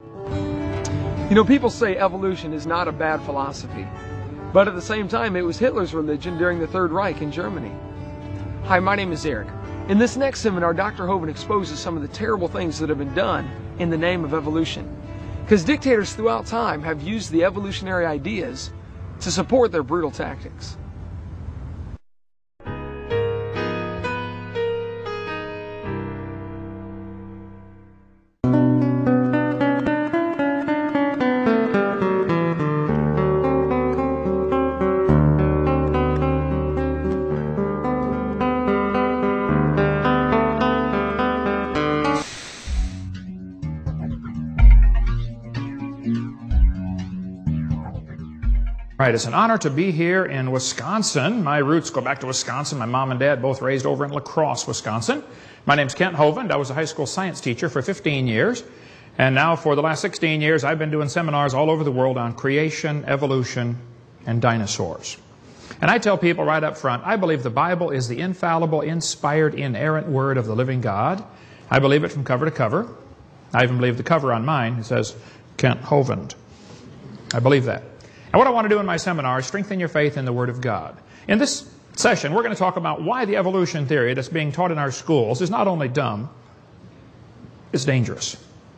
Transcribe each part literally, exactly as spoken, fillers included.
You know, people say evolution is not a bad philosophy, but at the same time, it was Hitler's religion during the Third Reich in Germany. Hi, my name is Eric. In this next seminar, Doctor Hovind exposes some of the terrible things that have been done in the name of evolution. Because dictators throughout time have used the evolutionary ideas to support their brutal tactics. Right, it's an honor to be here in Wisconsin. My roots go back to Wisconsin. My mom and dad both raised over in La Crosse, Wisconsin. My name's Kent Hovind. I was a high school science teacher for fifteen years. And now for the last sixteen years, I've been doing seminars all over the world on creation, evolution, and dinosaurs. And I tell people right up front, I believe the Bible is the infallible, inspired, inerrant word of the living God. I believe it from cover to cover. I even believe the cover on mine. It says, Kent Hovind. I believe that. And what I want to do in my seminar is strengthen your faith in the Word of God. In this session, we're going to talk about why the evolution theory that's being taught in our schools is not only dumb, it's dangerous.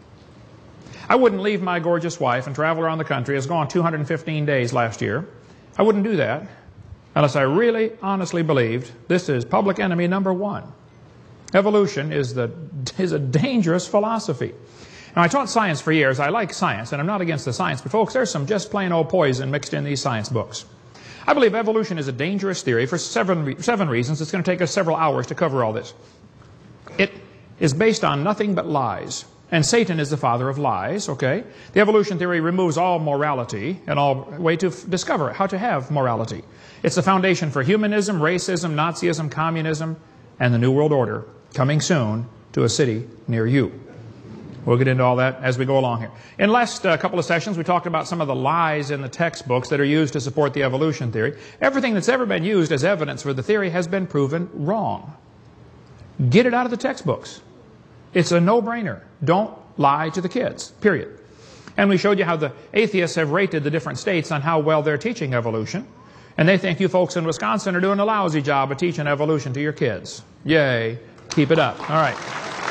I wouldn't leave my gorgeous wife and travel around the country. It's gone two hundred fifteen days last year. I wouldn't do that unless I really, honestly believed this is public enemy number one. Evolution is, the, is a dangerous philosophy. Now, I taught science for years. I like science, and I'm not against the science, but folks, there's some just plain old poison mixed in these science books. I believe evolution is a dangerous theory for seven, seven reasons. It's going to take us several hours to cover all this. It is based on nothing but lies, and Satan is the father of lies, okay? The evolution theory removes all morality and all way to discover how to have morality. It's the foundation for humanism, racism, Nazism, communism, and the New World Order, coming soon to a city near you. We'll get into all that as we go along here. In the last uh, couple of sessions, we talked about some of the lies in the textbooks that are used to support the evolution theory. Everything that's ever been used as evidence for the theory has been proven wrong. Get it out of the textbooks. It's a no-brainer. Don't lie to the kids, period. And we showed you how the atheists have rated the different states on how well they're teaching evolution. And they think you folks in Wisconsin are doing a lousy job of teaching evolution to your kids. Yay. Keep it up. All right.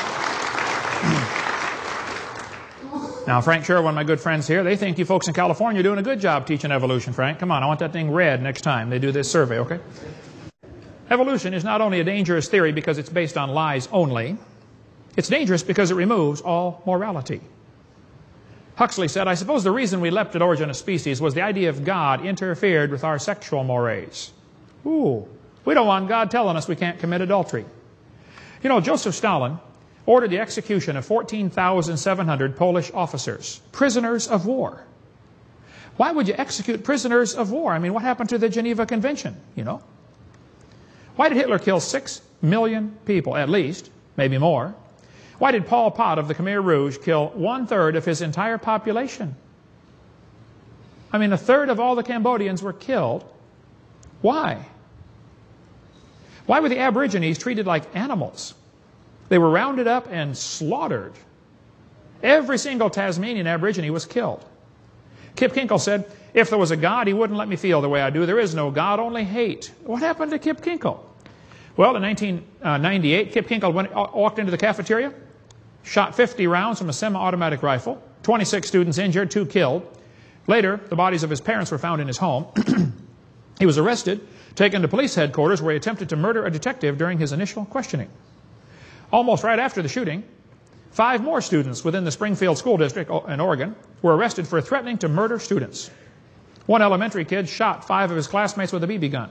Now, Frank Sherwin, my good friends here, they think you folks in California are doing a good job teaching evolution, Frank. Come on, I want that thing red next time they do this survey, okay? Evolution is not only a dangerous theory because it's based on lies only, it's dangerous because it removes all morality. Huxley said, I suppose the reason we leapt at origin of species was the idea of God interfered with our sexual mores. Ooh, we don't want God telling us we can't commit adultery. You know, Joseph Stalin ordered the execution of fourteen thousand seven hundred Polish officers, prisoners of war. Why would you execute prisoners of war? I mean, what happened to the Geneva Convention, you know? Why did Hitler kill six million people, at least, maybe more? Why did Pol Pot of the Khmer Rouge kill one-third of his entire population? I mean, a third of all the Cambodians were killed. Why? Why were the Aborigines treated like animals? They were rounded up and slaughtered. Every single Tasmanian Aborigine was killed. Kip Kinkle said, if there was a God, he wouldn't let me feel the way I do. There is no God, only hate. What happened to Kip Kinkle? Well, in nineteen ninety-eight, Kip Kinkle went, walked into the cafeteria, shot fifty rounds from a semi-automatic rifle, twenty-six students injured, two killed. Later, the bodies of his parents were found in his home. He was arrested, taken to police headquarters where he attempted to murder a detective during his initial questioning. Almost right after the shooting, five more students within the Springfield School District in Oregon were arrested for threatening to murder students. One elementary kid shot five of his classmates with a B B gun.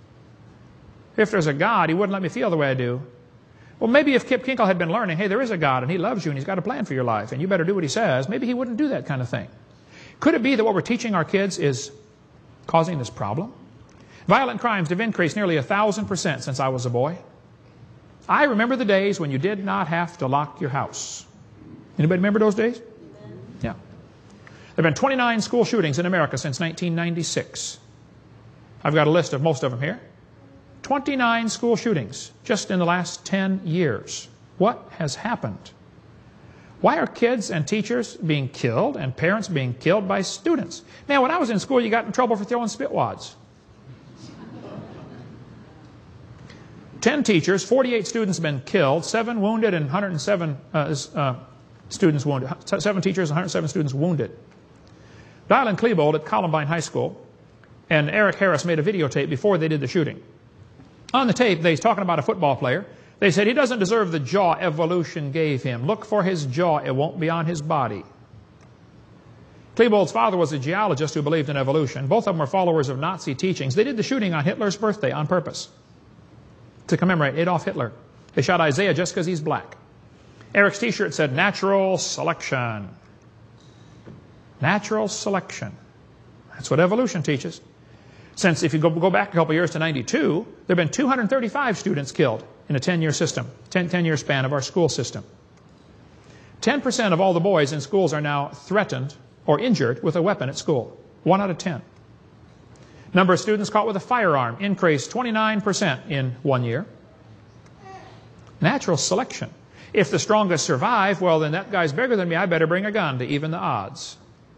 If there's a God, he wouldn't let me feel the way I do. Well, maybe if Kip Kinkle had been learning, hey, there is a God and he loves you and he's got a plan for your life and you better do what he says, maybe he wouldn't do that kind of thing. Could it be that what we're teaching our kids is causing this problem? Violent crimes have increased nearly a thousand percent since I was a boy. I remember the days when you did not have to lock your house. Anybody remember those days? Yeah. There have been twenty-nine school shootings in America since nineteen ninety-six. I've got a list of most of them here. twenty-nine school shootings just in the last ten years. What has happened? Why are kids and teachers being killed and parents being killed by students? Man, when I was in school, you got in trouble for throwing spit wads. Ten teachers, forty-eight students have been killed, seven wounded, and one hundred seven uh, uh, students wounded. Seven teachers, one hundred seven students wounded. Dial and Klebold at Columbine High School and Eric Harris made a videotape before they did the shooting. On the tape, they're talking about a football player. They said, he doesn't deserve the jaw evolution gave him. Look for his jaw. It won't be on his body. Klebold's father was a geologist who believed in evolution. Both of them were followers of Nazi teachings. They did the shooting on Hitler's birthday on purpose to commemorate Adolf Hitler. They shot Isaiah just because he's black. Eric's t-shirt said, natural selection. Natural selection. That's what evolution teaches. Since if you go, go back a couple years to ninety-two, there have been two hundred thirty-five students killed in a ten-year system, ten-year span of our school system. ten percent of all the boys in schools are now threatened or injured with a weapon at school. One out of ten. Number of students caught with a firearm increased twenty-nine percent in one year. Natural selection. If the strongest survive, well, then that guy's bigger than me. I better bring a gun to even the odds.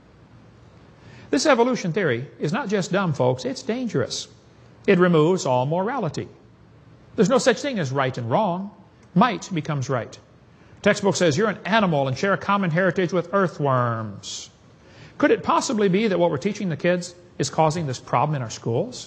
This evolution theory is not just dumb, folks. It's dangerous. It removes all morality. There's no such thing as right and wrong. Might becomes right. Textbook says you're an animal and share a common heritage with earthworms. Could it possibly be that what we're teaching the kids is causing this problem in our schools?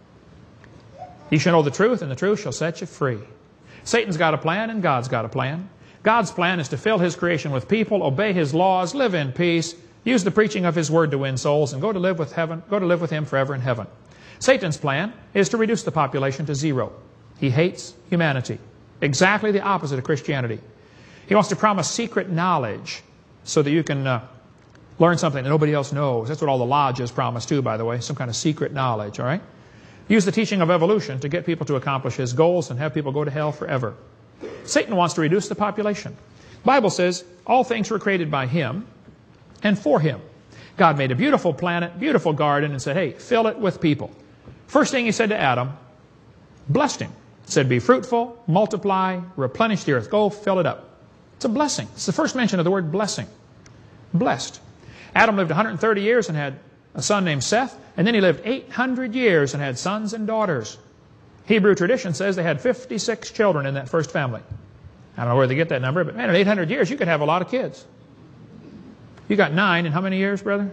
You shall know the truth, and the truth shall set you free. Satan's got a plan, and God's got a plan. God's plan is to fill His creation with people, obey His laws, live in peace, use the preaching of His word to win souls, and go to live with heaven, go to live with Him forever in heaven. Satan's plan is to reduce the population to zero. He hates humanity. Exactly the opposite of Christianity. He wants to promise secret knowledge so that you can uh, learn something that nobody else knows. That's what all the lodges promise too, by the way, some kind of secret knowledge, all right? Use the teaching of evolution to get people to accomplish his goals and have people go to hell forever. Satan wants to reduce the population. The Bible says all things were created by him and for him. God made a beautiful planet, beautiful garden, and said, hey, fill it with people. First thing he said to Adam, blessed him. Said, be fruitful, multiply, replenish the earth. Go fill it up. It's a blessing. It's the first mention of the word blessing. Blessed. Adam lived one hundred thirty years and had a son named Seth, and then he lived eight hundred years and had sons and daughters. Hebrew tradition says they had fifty-six children in that first family. I don't know where they get that number, but man, in eight hundred years you could have a lot of kids. You got nine in how many years, brother?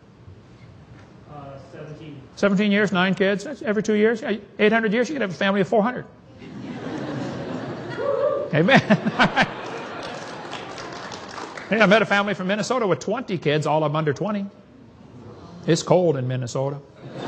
Uh, seventeen. seventeen years, nine kids. That's every two years. eight hundred years, you could have a family of four hundred. Amen. Hey, I met a family from Minnesota with twenty kids, all of them under twenty. It's cold in Minnesota.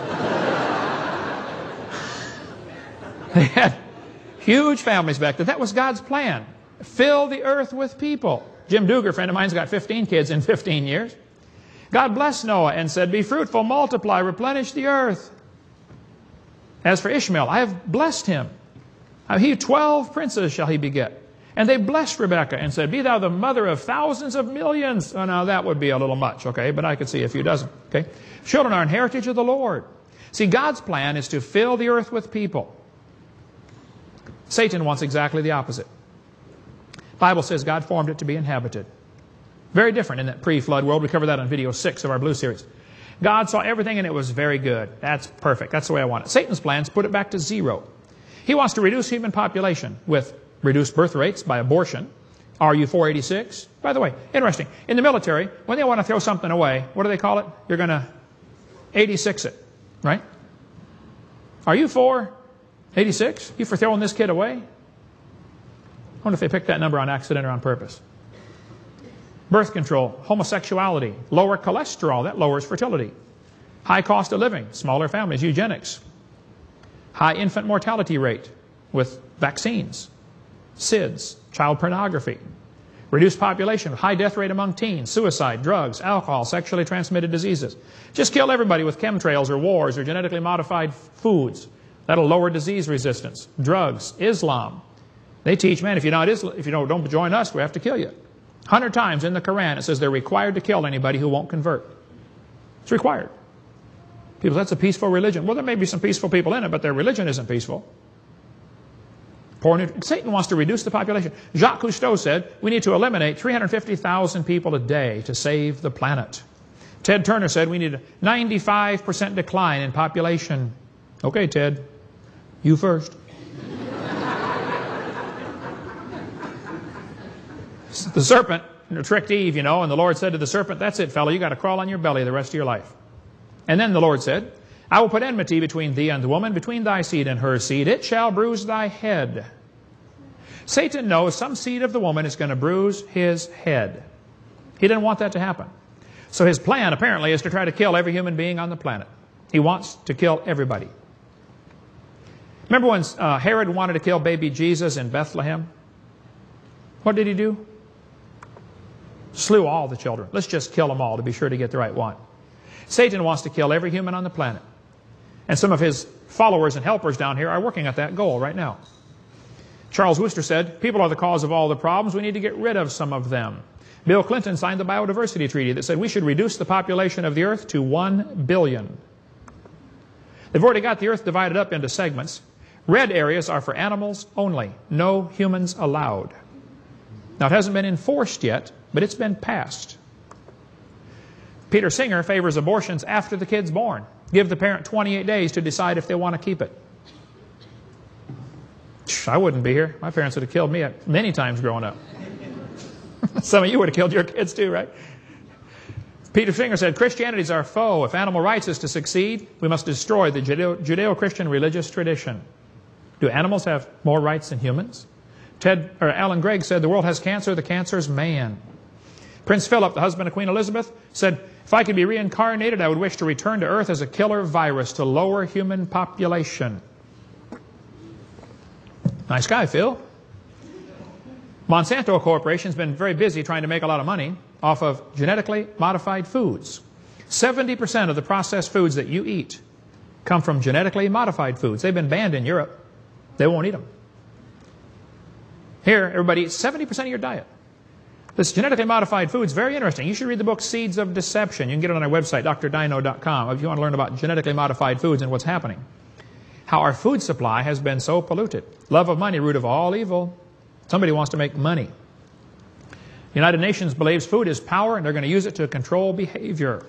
They had huge families back then. That was God's plan. Fill the earth with people. Jim Duger, a friend of mine's got fifteen kids in fifteen years. God blessed Noah and said, be fruitful, multiply, replenish the earth. As for Ishmael, I have blessed him. He twelve princes shall he beget. And they blessed Rebekah and said, be thou the mother of thousands of millions. Oh, now that would be a little much, okay, but I could see a few dozen, okay. Children are an heritage of the Lord. See, God's plan is to fill the earth with people. Satan wants exactly the opposite. The Bible says God formed it to be inhabited. Very different in that pre-flood world. We covered that on video six of our Blue series. God saw everything and it was very good. That's perfect. That's the way I want it. Satan's plans put it back to zero. He wants to reduce human population with reduced birth rates by abortion. R U four eighty-six. By the way, interesting. In the military, when they want to throw something away, what do they call it? You're going to eighty-six it, right? Are you for eighty-six? You for throwing this kid away? I wonder if they picked that number on accident or on purpose. Birth control, homosexuality, lower cholesterol, that lowers fertility. High cost of living, smaller families, eugenics. High infant mortality rate with vaccines. S I D S, child pornography. Reduced population, high death rate among teens, suicide, drugs, alcohol, sexually transmitted diseases. Just kill everybody with chemtrails or wars or genetically modified foods. That'll lower disease resistance. Drugs, Islam. They teach, man, if you're not Islam, if you don't, don't join us, we have to kill you. A hundred times in the Quran it says they're required to kill anybody who won't convert. It's required. People, that's a peaceful religion. Well, there may be some peaceful people in it, but their religion isn't peaceful. Poor Satan wants to reduce the population. Jacques Cousteau said we need to eliminate three hundred fifty thousand people a day to save the planet. Ted Turner said we need a ninety-five percent decline in population. Okay, Ted, you first. The serpent tricked Eve, you know, and the Lord said to the serpent, that's it, fellow, you got to crawl on your belly the rest of your life. And then the Lord said, I will put enmity between thee and the woman, between thy seed and her seed. It shall bruise thy head. Satan knows some seed of the woman is going to bruise his head. He didn't want that to happen. So his plan, apparently, is to try to kill every human being on the planet. He wants to kill everybody. Remember when uh, Herod wanted to kill baby Jesus in Bethlehem? What did he do? Slew all the children. Let's just kill them all to be sure to get the right one. Satan wants to kill every human on the planet. And some of his followers and helpers down here are working at that goal right now. Charles Worcester said, people are the cause of all the problems. We need to get rid of some of them. Bill Clinton signed the Biodiversity Treaty that said we should reduce the population of the earth to one billion. They've already got the earth divided up into segments. Red areas are for animals only. No humans allowed. Now, it hasn't been enforced yet, but it's been passed. Peter Singer favors abortions after the kid's born. Give the parent twenty-eight days to decide if they want to keep it. I wouldn't be here. My parents would have killed me many times growing up. Some of you would have killed your kids too, right? Peter Singer said, Christianity is our foe. If animal rights is to succeed, we must destroy the Judeo-Christian religious tradition. Do animals have more rights than humans? Ted, or Alan Gregg said, the world has cancer, the cancer is man. Prince Philip, the husband of Queen Elizabeth, said, if I could be reincarnated, I would wish to return to earth as a killer virus to lower human population. Nice guy, Phil. Monsanto Corporation has been very busy trying to make a lot of money off of genetically modified foods. seventy percent of the processed foods that you eat come from genetically modified foods. They've been banned in Europe. They won't eat them. Here, everybody eats seventy percent of your diet. This genetically modified food is very interesting. You should read the book Seeds of Deception. You can get it on our website, D R dino dot com, if you want to learn about genetically modified foods and what's happening. How our food supply has been so polluted. Love of money, root of all evil. Somebody wants to make money. The United Nations believes food is power, and they're going to use it to control behavior.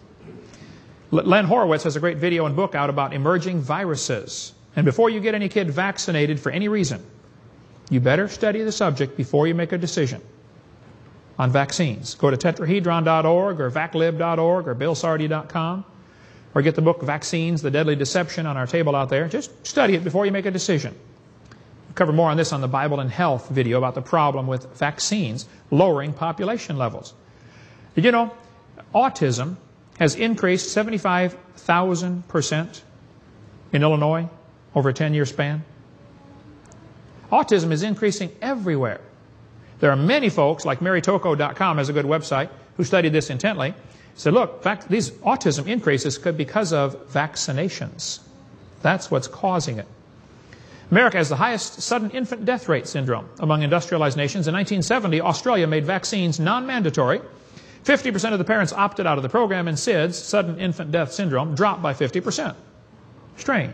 Len Horowitz has a great video and book out about emerging viruses. And before you get any kid vaccinated for any reason, you better study the subject before you make a decision on vaccines. Go to tetrahedron dot org or vaclib dot org or bill sardi dot com or get the book Vaccines, The Deadly Deception on our table out there. Just study it before you make a decision. We'll cover more on this on the Bible and Health video about the problem with vaccines lowering population levels. Did you know autism has increased seventy-five thousand percent in Illinois over a ten-year span? Autism is increasing everywhere. There are many folks, like Mary Tocco dot com has a good website, who studied this intently, said, look, in fact, these autism increases could be because of vaccinations. That's what's causing it. America has the highest sudden infant death rate syndrome among industrialized nations. In nineteen seventy, Australia made vaccines non-mandatory. fifty percent of the parents opted out of the program, and S I D S, sudden infant death syndrome, dropped by fifty percent. Strange.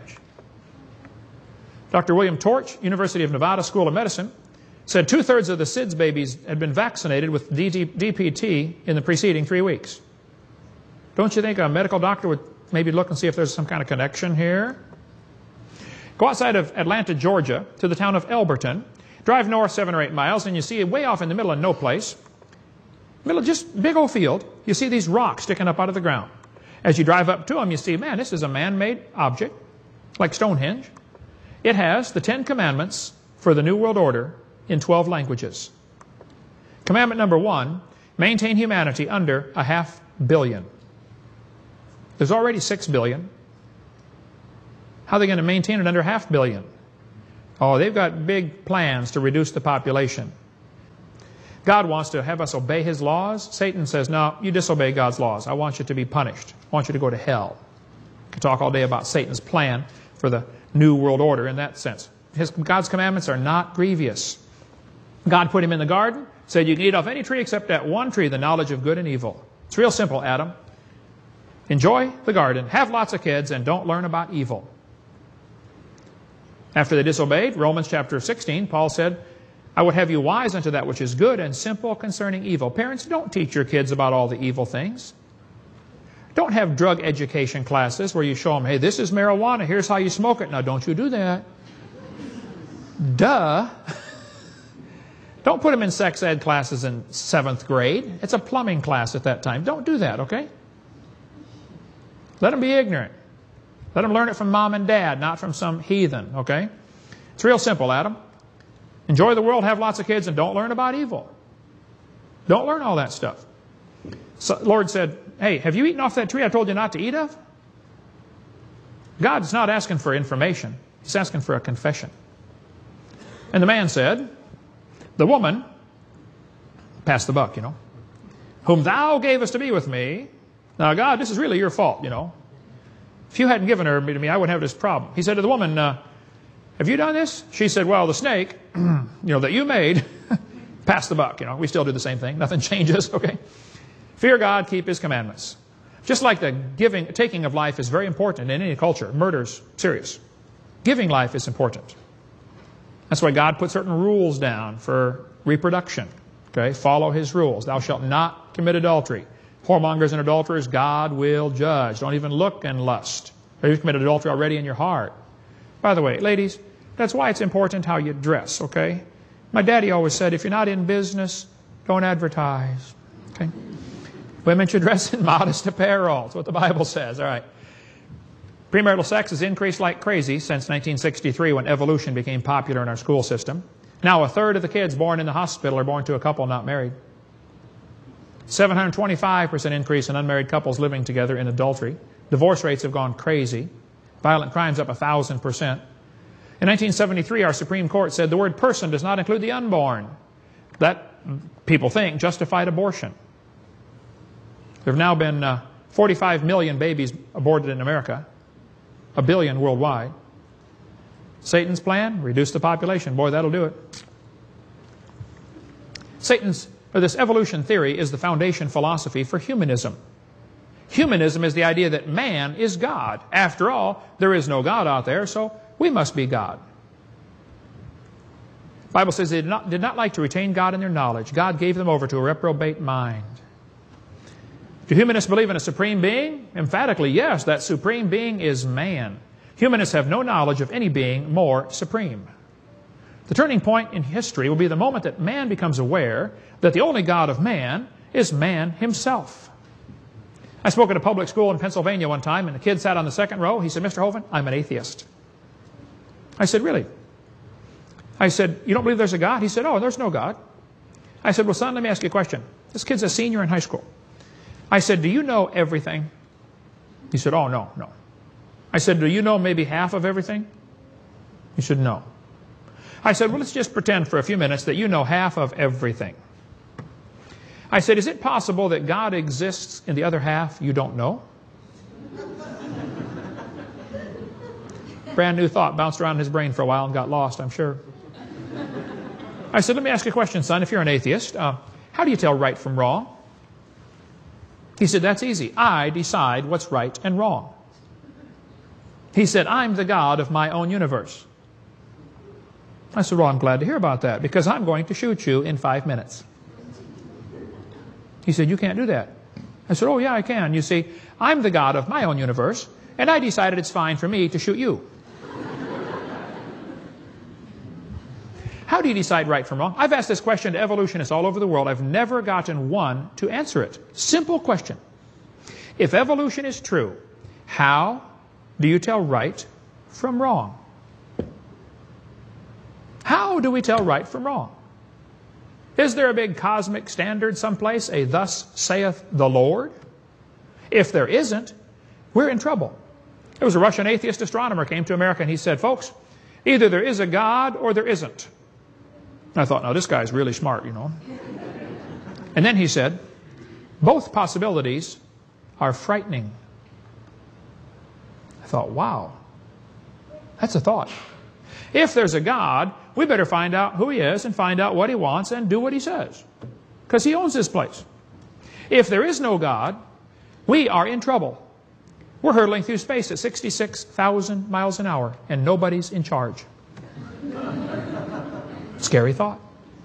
Doctor William Torch, University of Nevada School of Medicine, said two-thirds of the S I D S babies had been vaccinated with D P T in the preceding three weeks. Don't you think a medical doctor would maybe look and see if there's some kind of connection here? Go outside of Atlanta, Georgia, to the town of Elberton. Drive north seven or eight miles, and you see way off in the middle of no place, middle of just big old field, you see these rocks sticking up out of the ground. As you drive up to them, you see, man, this is a man-made object, like Stonehenge. It has the Ten Commandments for the New World Order in twelve languages. Commandment number one, maintain humanity under a half billion. There's already six billion. How are they going to maintain it under half billion? Oh, they've got big plans to reduce the population. God wants to have us obey His laws. Satan says, no, you disobey God's laws. I want you to be punished. I want you to go to hell. I could talk all day about Satan's plan for the New World Order in that sense. His, God's commandments are not grievous. God put him in the garden, said you can eat off any tree except that one tree, the knowledge of good and evil. It's real simple, Adam. Enjoy the garden, have lots of kids, and don't learn about evil. After they disobeyed, Romans chapter sixteen, Paul said, I would have you wise unto that which is good and simple concerning evil. Parents, don't teach your kids about all the evil things. Don't have drug education classes where you show them, hey, this is marijuana, here's how you smoke it. Now, don't you do that. Duh. Don't put them in sex ed classes in seventh grade. It's a plumbing class at that time. Don't do that, okay? Let them be ignorant. Let them learn it from mom and dad, not from some heathen, okay? It's real simple, Adam. Enjoy the world, have lots of kids, and don't learn about evil. Don't learn all that stuff. So Lord said, hey, have you eaten off that tree I told you not to eat of? God's not asking for information. He's asking for a confession. And the man said, the woman, pass the buck, you know, whom thou gavest to be with me. Now, God, this is really your fault, you know. If you hadn't given her to me, I wouldn't have this problem. He said to the woman, uh, have you done this? She said, well, the snake, you know, that you made, pass the buck, you know. We still do the same thing. Nothing changes, okay? Fear God, keep His commandments. Just like the giving, taking of life is very important in any culture. Murder's serious. Giving life is important. That's why God put certain rules down for reproduction. Okay, follow His rules. Thou shalt not commit adultery. Whoremongers and adulterers, God will judge. Don't even look and lust. Or you've committed adultery already in your heart. By the way, ladies, that's why it's important how you dress, okay? My daddy always said, if you're not in business, don't advertise. Okay? Women should dress in modest apparel. That's what the Bible says. All right. Premarital sex has increased like crazy since nineteen sixty-three when evolution became popular in our school system. Now a third of the kids born in the hospital are born to a couple not married. seven hundred twenty-five percent increase in unmarried couples living together in adultery. Divorce rates have gone crazy. Violent crimes up one thousand percent. In nineteen seventy-three, our Supreme Court said the word person does not include the unborn. That, people think, justified abortion. There have now been uh, forty-five million babies aborted in America, a billion worldwide. Satan's plan, reduce the population. Boy, that'll do it. Satan's, or this evolution theory is the foundation philosophy for humanism. Humanism is the idea that man is God. After all, there is no God out there, so we must be God. The Bible says they did not, did not like to retain God in their knowledge. God gave them over to a reprobate mind. Do humanists believe in a supreme being? Emphatically, yes. That supreme being is man. Humanists have no knowledge of any being more supreme. The turning point in history will be the moment that man becomes aware that the only God of man is man himself. I spoke at a public school in Pennsylvania one time, and a kid sat on the second row. He said, Mister Hovind, I'm an atheist. I said, really? I said, you don't believe there's a God? He said, oh, there's no God. I said, well, son, let me ask you a question. This kid's a senior in high school. I said, do you know everything? He said, oh, no, no. I said, do you know maybe half of everything? He said, no. I said, well, let's just pretend for a few minutes that you know half of everything. I said, is it possible that God exists in the other half you don't know? Brand new thought bounced around in his brain for a while and got lost, I'm sure. I said, let me ask you a question, son. If you're an atheist, uh, how do you tell right from wrong? He said, that's easy. I decide what's right and wrong. He said, I'm the God of my own universe. I said, well, I'm glad to hear about that because I'm going to shoot you in five minutes. He said, you can't do that. I said, oh, yeah, I can. You see, I'm the God of my own universe, and I decided it's fine for me to shoot you. How do you decide right from wrong? I've asked this question to evolutionists all over the world. I've never gotten one to answer it. Simple question. If evolution is true, how do you tell right from wrong? How do we tell right from wrong? Is there a big cosmic standard someplace, a thus saith the Lord? If there isn't, we're in trouble. There was a Russian atheist astronomer came to America and he said, folks, either there is a God or there isn't. And I thought, now this guy's really smart, you know. And then he said, both possibilities are frightening. I thought, wow, that's a thought. If there's a God, we better find out who He is and find out what He wants and do what He says. Because He owns this place. If there is no God, we are in trouble. We're hurtling through space at sixty-six thousand miles an hour and nobody's in charge. Scary thought.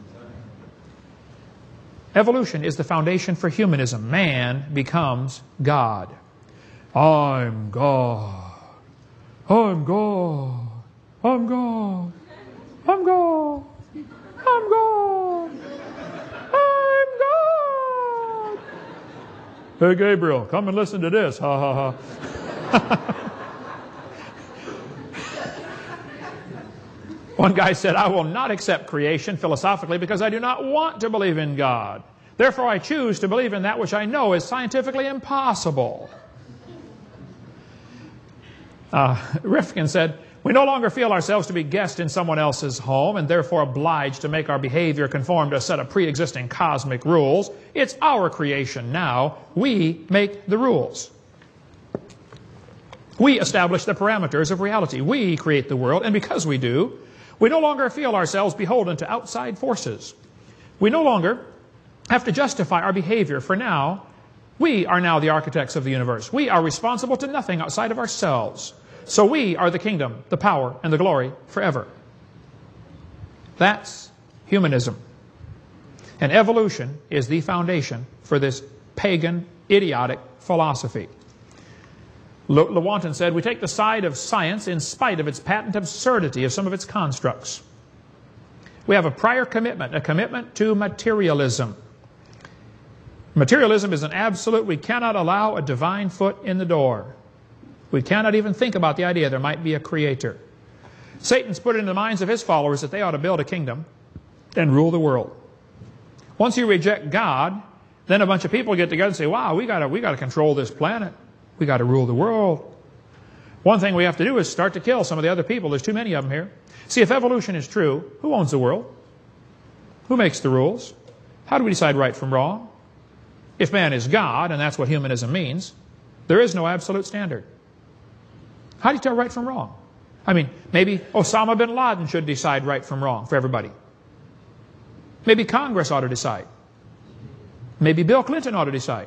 Evolution is the foundation for humanism. Man becomes God. I'm God. I'm God. I'm God. I'm God. I'm God. I'm God. Hey, Gabriel, come and listen to this. Ha, ha, ha. One guy said, I will not accept creation philosophically because I do not want to believe in God. Therefore, I choose to believe in that which I know is scientifically impossible. Uh, Rifkin said, we no longer feel ourselves to be guests in someone else's home and therefore obliged to make our behavior conform to a set of pre-existing cosmic rules. It's our creation now. We make the rules. We establish the parameters of reality. We create the world, and because we do, we no longer feel ourselves beholden to outside forces. We no longer have to justify our behavior, for now, we are now the architects of the universe. We are responsible to nothing outside of ourselves. So we are the kingdom, the power, and the glory forever. That's humanism. And evolution is the foundation for this pagan, idiotic philosophy. Lewontin said, we take the side of science in spite of its patent absurdity of some of its constructs. We have a prior commitment, a commitment to materialism. Materialism is an absolute. We cannot allow a divine foot in the door. We cannot even think about the idea there might be a creator. Satan's put it in the minds of his followers that they ought to build a kingdom and rule the world. Once you reject God, then a bunch of people get together and say, wow, we gotta, we gotta control this planet. We got to rule the world. One thing we have to do is start to kill some of the other people. There's too many of them here. See, if evolution is true, who owns the world? Who makes the rules? How do we decide right from wrong? If man is God, and that's what humanism means, there is no absolute standard. How do you tell right from wrong? I mean, maybe Osama bin Laden should decide right from wrong for everybody. Maybe Congress ought to decide. Maybe Bill Clinton ought to decide.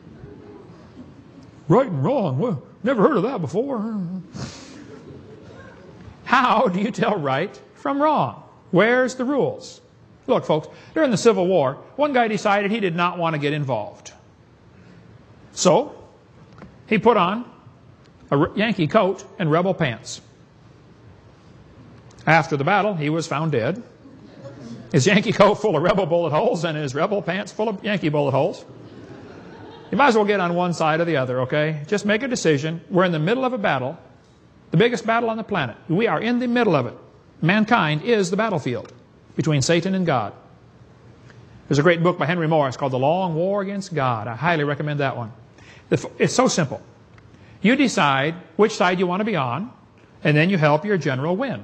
Right and wrong. Well, never heard of that before. How do you tell right from wrong? Where's the rules? Look, folks, during the Civil War, one guy decided he did not want to get involved. So, he put on a Yankee coat and rebel pants. After the battle, he was found dead. His Yankee coat full of rebel bullet holes and his rebel pants full of Yankee bullet holes. You might as well get on one side or the other, okay? Just make a decision. We're in the middle of a battle, the biggest battle on the planet. We are in the middle of it. Mankind is the battlefield between Satan and God. There's a great book by Henry Morris called The Long War Against God. I highly recommend that one. It's so simple. You decide which side you want to be on, and then you help your general win.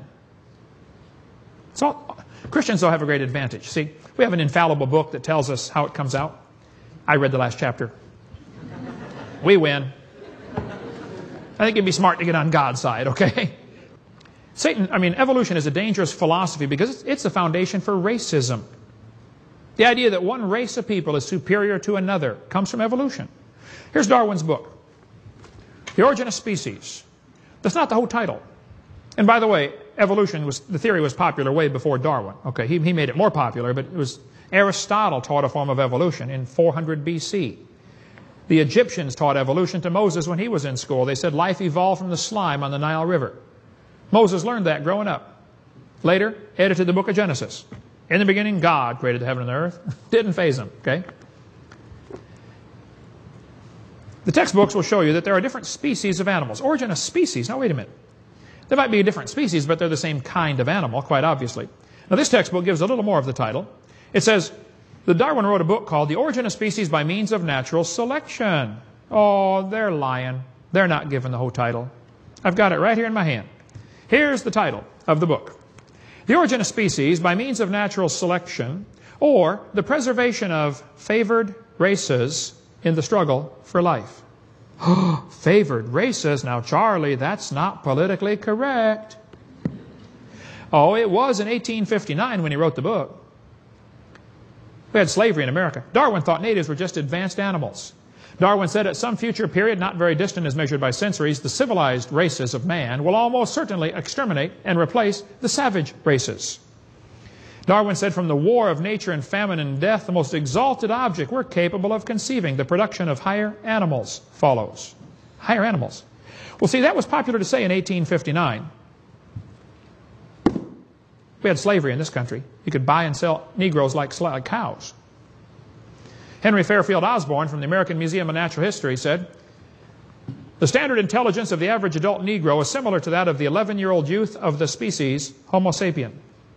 So Christians don't have a great advantage. See, we have an infallible book that tells us how it comes out. I read the last chapter. We win. I think it'd be smart to get on God's side, okay? Satan, I mean, evolution is a dangerous philosophy because it's, it's the foundation for racism. The idea that one race of people is superior to another comes from evolution. Here's Darwin's book, The Origin of Species. That's not the whole title. And by the way, evolution was, the theory was popular way before Darwin. Okay, he, he made it more popular, but it was Aristotle taught a form of evolution in four hundred B C. The Egyptians taught evolution to Moses when he was in school. They said life evolved from the slime on the Nile River. Moses learned that growing up. Later, edited the book of Genesis. In the beginning, God created the heaven and the earth. Didn't faze him, okay? The textbooks will show you that there are different species of animals. Origin of species. Now, wait a minute. There might be different species, but they're the same kind of animal, quite obviously. Now, this textbook gives a little more of the title. It says, that Darwin wrote a book called The Origin of Species by Means of Natural Selection. Oh, they're lying. They're not giving the whole title. I've got it right here in my hand. Here's the title of the book. The Origin of Species by Means of Natural Selection, or the Preservation of Favored Races in the Struggle for Life. Favored races? Now, Charlie, that's not politically correct. Oh, it was in eighteen fifty-nine when he wrote the book. We had slavery in America. Darwin thought natives were just advanced animals. Darwin said at some future period, not very distant as measured by centuries, the civilized races of man will almost certainly exterminate and replace the savage races. Darwin said from the war of nature and famine and death, the most exalted object we're capable of conceiving, the production of higher animals, follows. Higher animals. Well, see, that was popular to say in eighteen fifty-nine. We had slavery in this country. You could buy and sell Negroes like, like cows. Henry Fairfield Osborn from the American Museum of Natural History said, the standard intelligence of the average adult Negro is similar to that of the eleven-year-old youth of the species Homo sapien.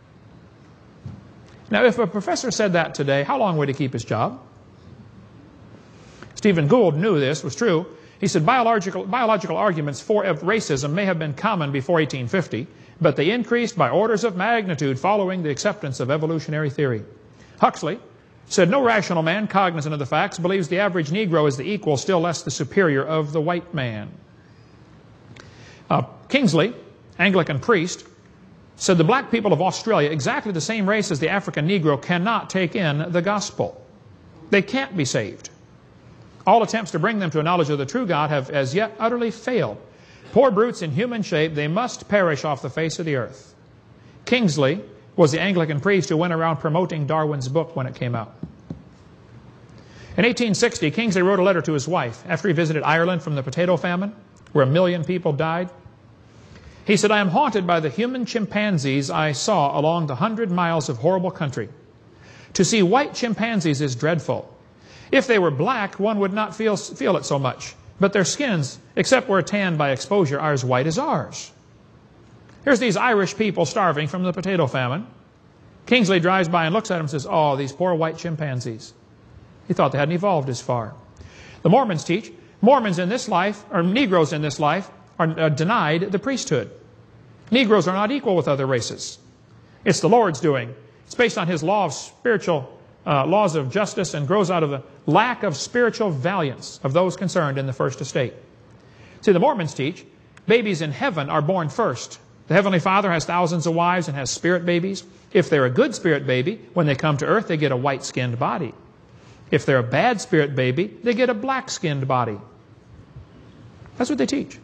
Now, if a professor said that today, how long would he keep his job? Stephen Gould knew this was true. He said biological, biological arguments for racism may have been common before eighteen fifty, but they increased by orders of magnitude following the acceptance of evolutionary theory. Huxley said no rational man cognizant of the facts believes the average Negro is the equal, still less the superior, of the white man. Uh, Kingsley, Anglican priest, said the black people of Australia, exactly the same race as the African Negro, cannot take in the gospel. They can't be saved. All attempts to bring them to a knowledge of the true God have as yet utterly failed. Poor brutes in human shape, they must perish off the face of the earth. Kingsley was the Anglican priest who went around promoting Darwin's book when it came out. In eighteen sixty, Kingsley wrote a letter to his wife after he visited Ireland from the potato famine, where a million people died. He said, I am haunted by the human chimpanzees I saw along the hundred miles of horrible country. To see white chimpanzees is dreadful. If they were black, one would not feel, feel it so much. But their skins, except where tanned by exposure, are as white as ours. Here's these Irish people starving from the potato famine. Kingsley drives by and looks at them and says, oh, these poor white chimpanzees. He thought they hadn't evolved as far. The Mormons teach, Mormons in this life, or Negroes in this life, are uh, denied the priesthood. Negroes are not equal with other races. It's the Lord's doing. It's based on His law of spiritual, uh, laws of justice, and grows out of the lack of spiritual valiance of those concerned in the first estate. See, the Mormons teach, babies in heaven are born first. The Heavenly Father has thousands of wives and has spirit babies. If they're a good spirit baby, when they come to earth, they get a white-skinned body. If they're a bad spirit baby, they get a black-skinned body. That's what they teach.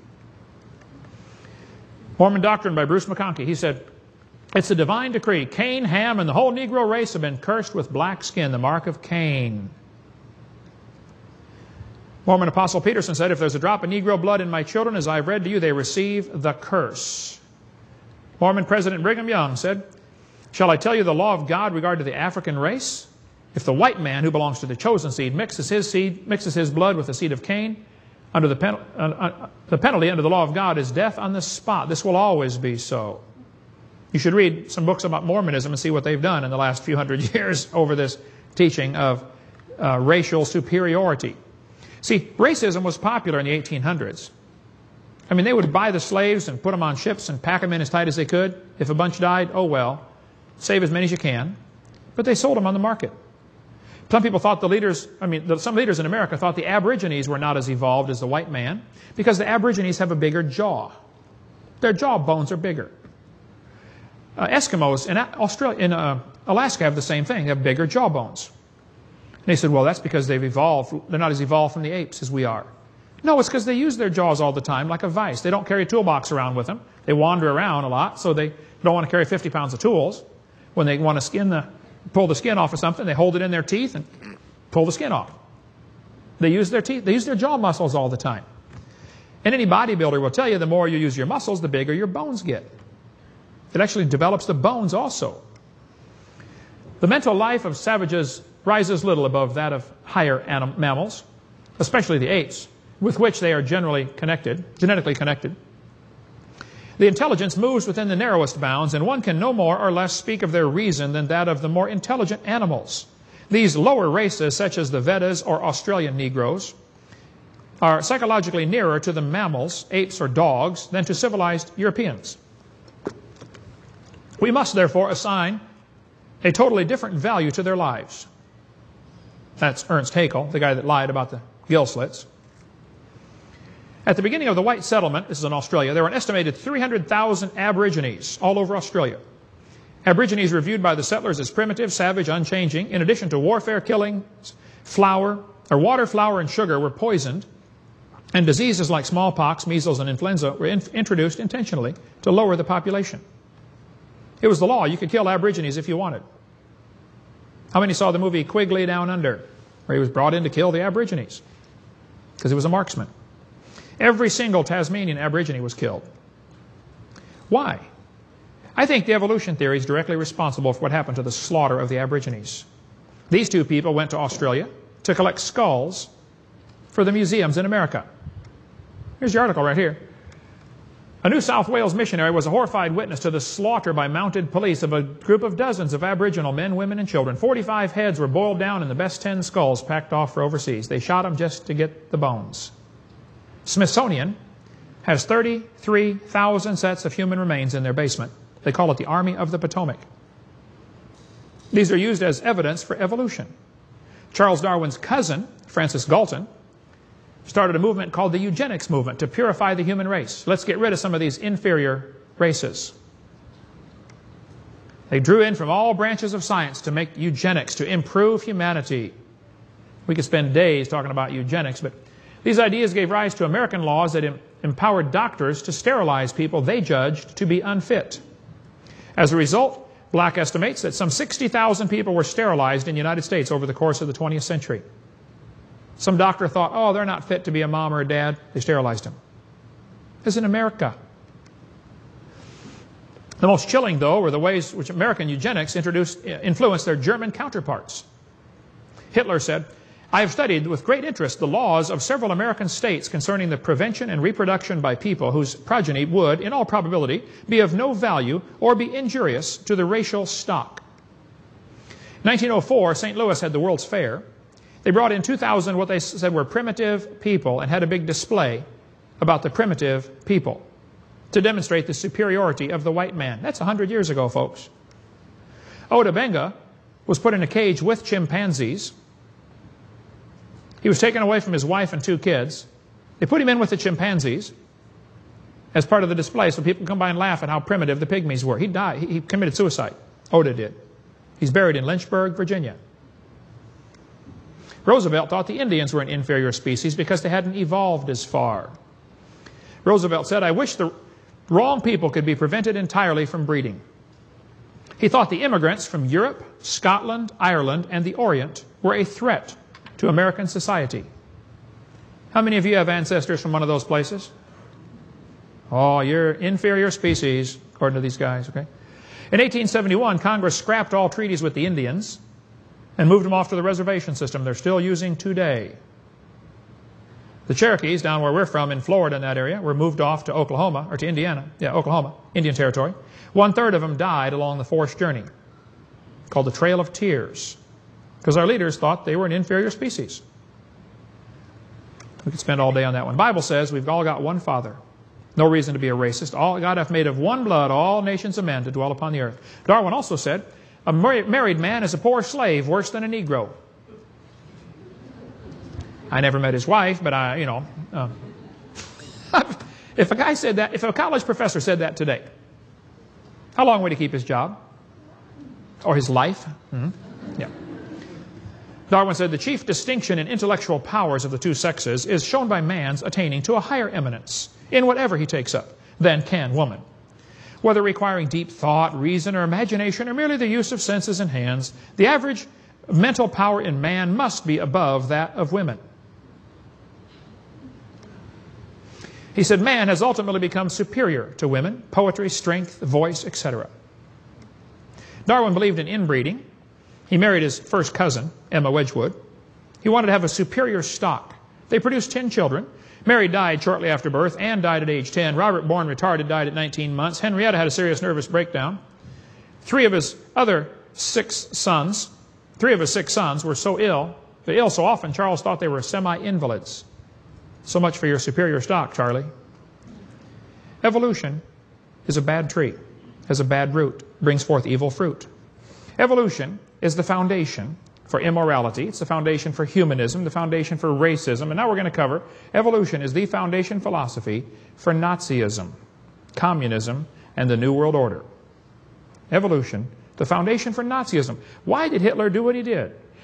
Mormon Doctrine by Bruce McConkie. He said, it's a divine decree. Cain, Ham, and the whole Negro race have been cursed with black skin, the mark of Cain. Mormon Apostle Peterson said, if there's a drop of Negro blood in my children, as I've read to you, they receive the curse. Mormon President Brigham Young said, shall I tell you the law of God regarding the African race? If the white man who belongs to the chosen seed mixes his seed, mixes his blood with the seed of Cain, under the, pen, uh, uh, the penalty under the law of God is death on the spot. This will always be so. You should read some books about Mormonism and see what they've done in the last few hundred years over this teaching of uh, racial superiority. See, racism was popular in the eighteen hundreds. I mean, they would buy the slaves and put them on ships and pack them in as tight as they could. If a bunch died, oh well, save as many as you can. But they sold them on the market. Some people thought the leaders, I mean, the, some leaders in America thought the Aborigines were not as evolved as the white man because the Aborigines have a bigger jaw. Their jaw bones are bigger. Uh, Eskimos in Australia, in uh, Alaska have the same thing. They have bigger jaw bones. And they said, well, that's because they've evolved. They're not as evolved from the apes as we are. No, it's because they use their jaws all the time like a vice. They don't carry a toolbox around with them. They wander around a lot, so they don't want to carry fifty pounds of tools. When they want to skin the, pull the skin off of something, they hold it in their teeth and pull the skin off. They use their teeth. They use their jaw muscles all the time. And any bodybuilder will tell you the more you use your muscles, the bigger your bones get. It actually develops the bones also. The mental life of savages rises little above that of higher anim- mammals, especially the apes, with which they are generally connected, genetically connected. The intelligence moves within the narrowest bounds, and one can no more or less speak of their reason than that of the more intelligent animals. These lower races, such as the Vedas or Australian Negroes, are psychologically nearer to the mammals, apes or dogs, than to civilized Europeans. We must therefore assign a totally different value to their lives. That's Ernst Haeckel, the guy that lied about the gill slits. At the beginning of the white settlement, this is in Australia, there were an estimated three hundred thousand Aborigines all over Australia. Aborigines were viewed by the settlers as primitive, savage, unchanging, in addition to warfare, killings, flour, or water, flour, and sugar were poisoned, and diseases like smallpox, measles, and influenza were in introduced intentionally to lower the population. It was the law. You could kill Aborigines if you wanted. How many saw the movie Quigley Down Under, where he was brought in to kill the Aborigines? Because he was a marksman. Every single Tasmanian Aborigine was killed. Why? I think the evolution theory is directly responsible for what happened to the slaughter of the Aborigines. These two people went to Australia to collect skulls for the museums in America. Here's your article right here. A New South Wales missionary was a horrified witness to the slaughter by mounted police of a group of dozens of Aboriginal men, women, and children. Forty-five heads were boiled down and the best ten skulls packed off for overseas. They shot them just to get the bones. Smithsonian has thirty-three thousand sets of human remains in their basement. They call it the Army of the Potomac. These are used as evidence for evolution. Charles Darwin's cousin, Francis Galton, started a movement called the eugenics movement to purify the human race. Let's get rid of some of these inferior races. They drew in from all branches of science to make eugenics, to improve humanity. We could spend days talking about eugenics, but these ideas gave rise to American laws that em empowered doctors to sterilize people they judged to be unfit. As a result, Black estimates that some sixty thousand people were sterilized in the United States over the course of the twentieth century. Some doctor thought, oh, they're not fit to be a mom or a dad. They sterilized them. This is in America. The most chilling, though, were the ways which American eugenics introduced, influenced their German counterparts. Hitler said, I have studied with great interest the laws of several American states concerning the prevention and reproduction by people whose progeny would, in all probability, be of no value or be injurious to the racial stock. In nineteen oh four, Saint Louis had the World's Fair. They brought in two thousand what they said were primitive people and had a big display about the primitive people to demonstrate the superiority of the white man. That's a hundred years ago, folks. Oda Benga was put in a cage with chimpanzees. He was taken away from his wife and two kids. They put him in with the chimpanzees as part of the display so people come by and laugh at how primitive the pygmies were. He died. He committed suicide. Oda did. He's buried in Lynchburg, Virginia. Roosevelt thought the Indians were an inferior species because they hadn't evolved as far. Roosevelt said, I wish the wrong people could be prevented entirely from breeding. He thought the immigrants from Europe, Scotland, Ireland, and the Orient were a threat to American society. How many of you have ancestors from one of those places? Oh, you're inferior species, according to these guys, okay? In eighteen seventy-one, Congress scrapped all treaties with the Indians and moved them off to the reservation system they're still using today. The Cherokees, down where we're from in Florida in that area, were moved off to Oklahoma, or to Indiana, yeah, Oklahoma, Indian Territory. One-third of them died along the forced journey, called the Trail of Tears, because our leaders thought they were an inferior species. We could spend all day on that one. The Bible says we've all got one Father. No reason to be a racist. All God hath made of one blood all nations of men to dwell upon the earth. Darwin also said, a married man is a poor slave, worse than a Negro. I never met his wife, but I, you know. Uh, if a guy said that, if a college professor said that today, how long would he keep his job? Or his life? Mm-hmm. Yeah. Darwin said the chief distinction in intellectual powers of the two sexes is shown by man's attaining to a higher eminence in whatever he takes up than can woman. Whether requiring deep thought, reason, or imagination, or merely the use of senses and hands, the average mental power in man must be above that of women. He said man has ultimately become superior to women, poetry, strength, voice, et cetera. Darwin believed in inbreeding. He married his first cousin, Emma Wedgwood. He wanted to have a superior stock. They produced ten children. Mary died shortly after birth. Anne died at age ten. Robert, born retarded, died at nineteen months. Henrietta had a serious nervous breakdown. Three of his other six sons, three of his six sons were so ill, they ill so often Charles thought they were semi-invalids. So much for your superior stock, Charlie. Evolution is a bad tree, has a bad root, brings forth evil fruit. Evolution is the foundation for immorality. It's the foundation for humanism, the foundation for racism. And now we're going to cover evolution is the foundation philosophy for Nazism, communism, and the New World Order. Evolution, the foundation for Nazism. Why did Hitler do what he did?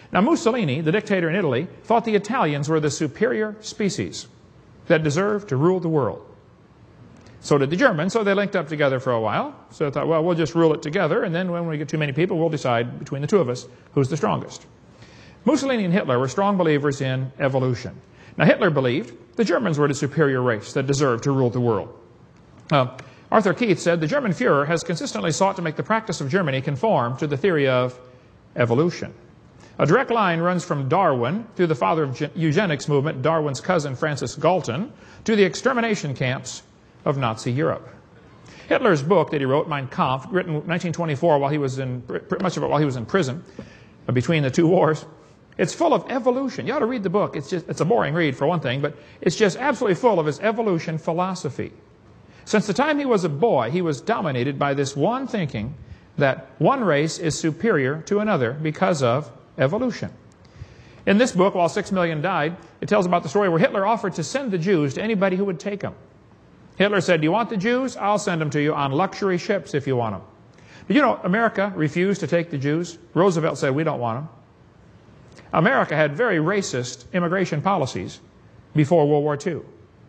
Now, Mussolini, the dictator in Italy, thought the Italians were the superior species that deserved to rule the world. So did the Germans, so they linked up together for a while. So they thought, well, we'll just rule it together, and then when we get too many people, we'll decide between the two of us who's the strongest. Mussolini and Hitler were strong believers in evolution. Now, Hitler believed the Germans were the superior race that deserved to rule the world. Uh, Arthur Keith said, the German Führer has consistently sought to make the practice of Germany conform to the theory of evolution. A direct line runs from Darwin, through the father of eugenics movement, Darwin's cousin Francis Galton, to the extermination camps of Nazi Europe. Hitler's book that he wrote, Mein Kampf, written in nineteen twenty-four, while he was in, much of it while he was in prison, between the two wars, it's full of evolution. You ought to read the book. It's just, it's a boring read for one thing, but it's just absolutely full of his evolution philosophy. Since the time he was a boy, he was dominated by this one thinking that one race is superior to another because of evolution. In this book, while six million died, it tells about the story where Hitler offered to send the Jews to anybody who would take them. Hitler said, do you want the Jews? I'll send them to you on luxury ships if you want them. Did you know America refused to take the Jews? Roosevelt said, we don't want them. America had very racist immigration policies before World War Two.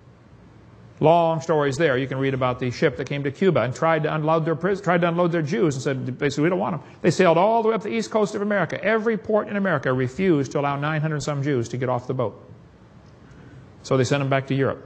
Long stories there. You can read about the ship that came to Cuba and tried to unload their tried to unload their Jews and said, basically, we don't want them. They sailed all the way up the east coast of America. Every port in America refused to allow nine hundred some Jews to get off the boat. So they sent them back to Europe.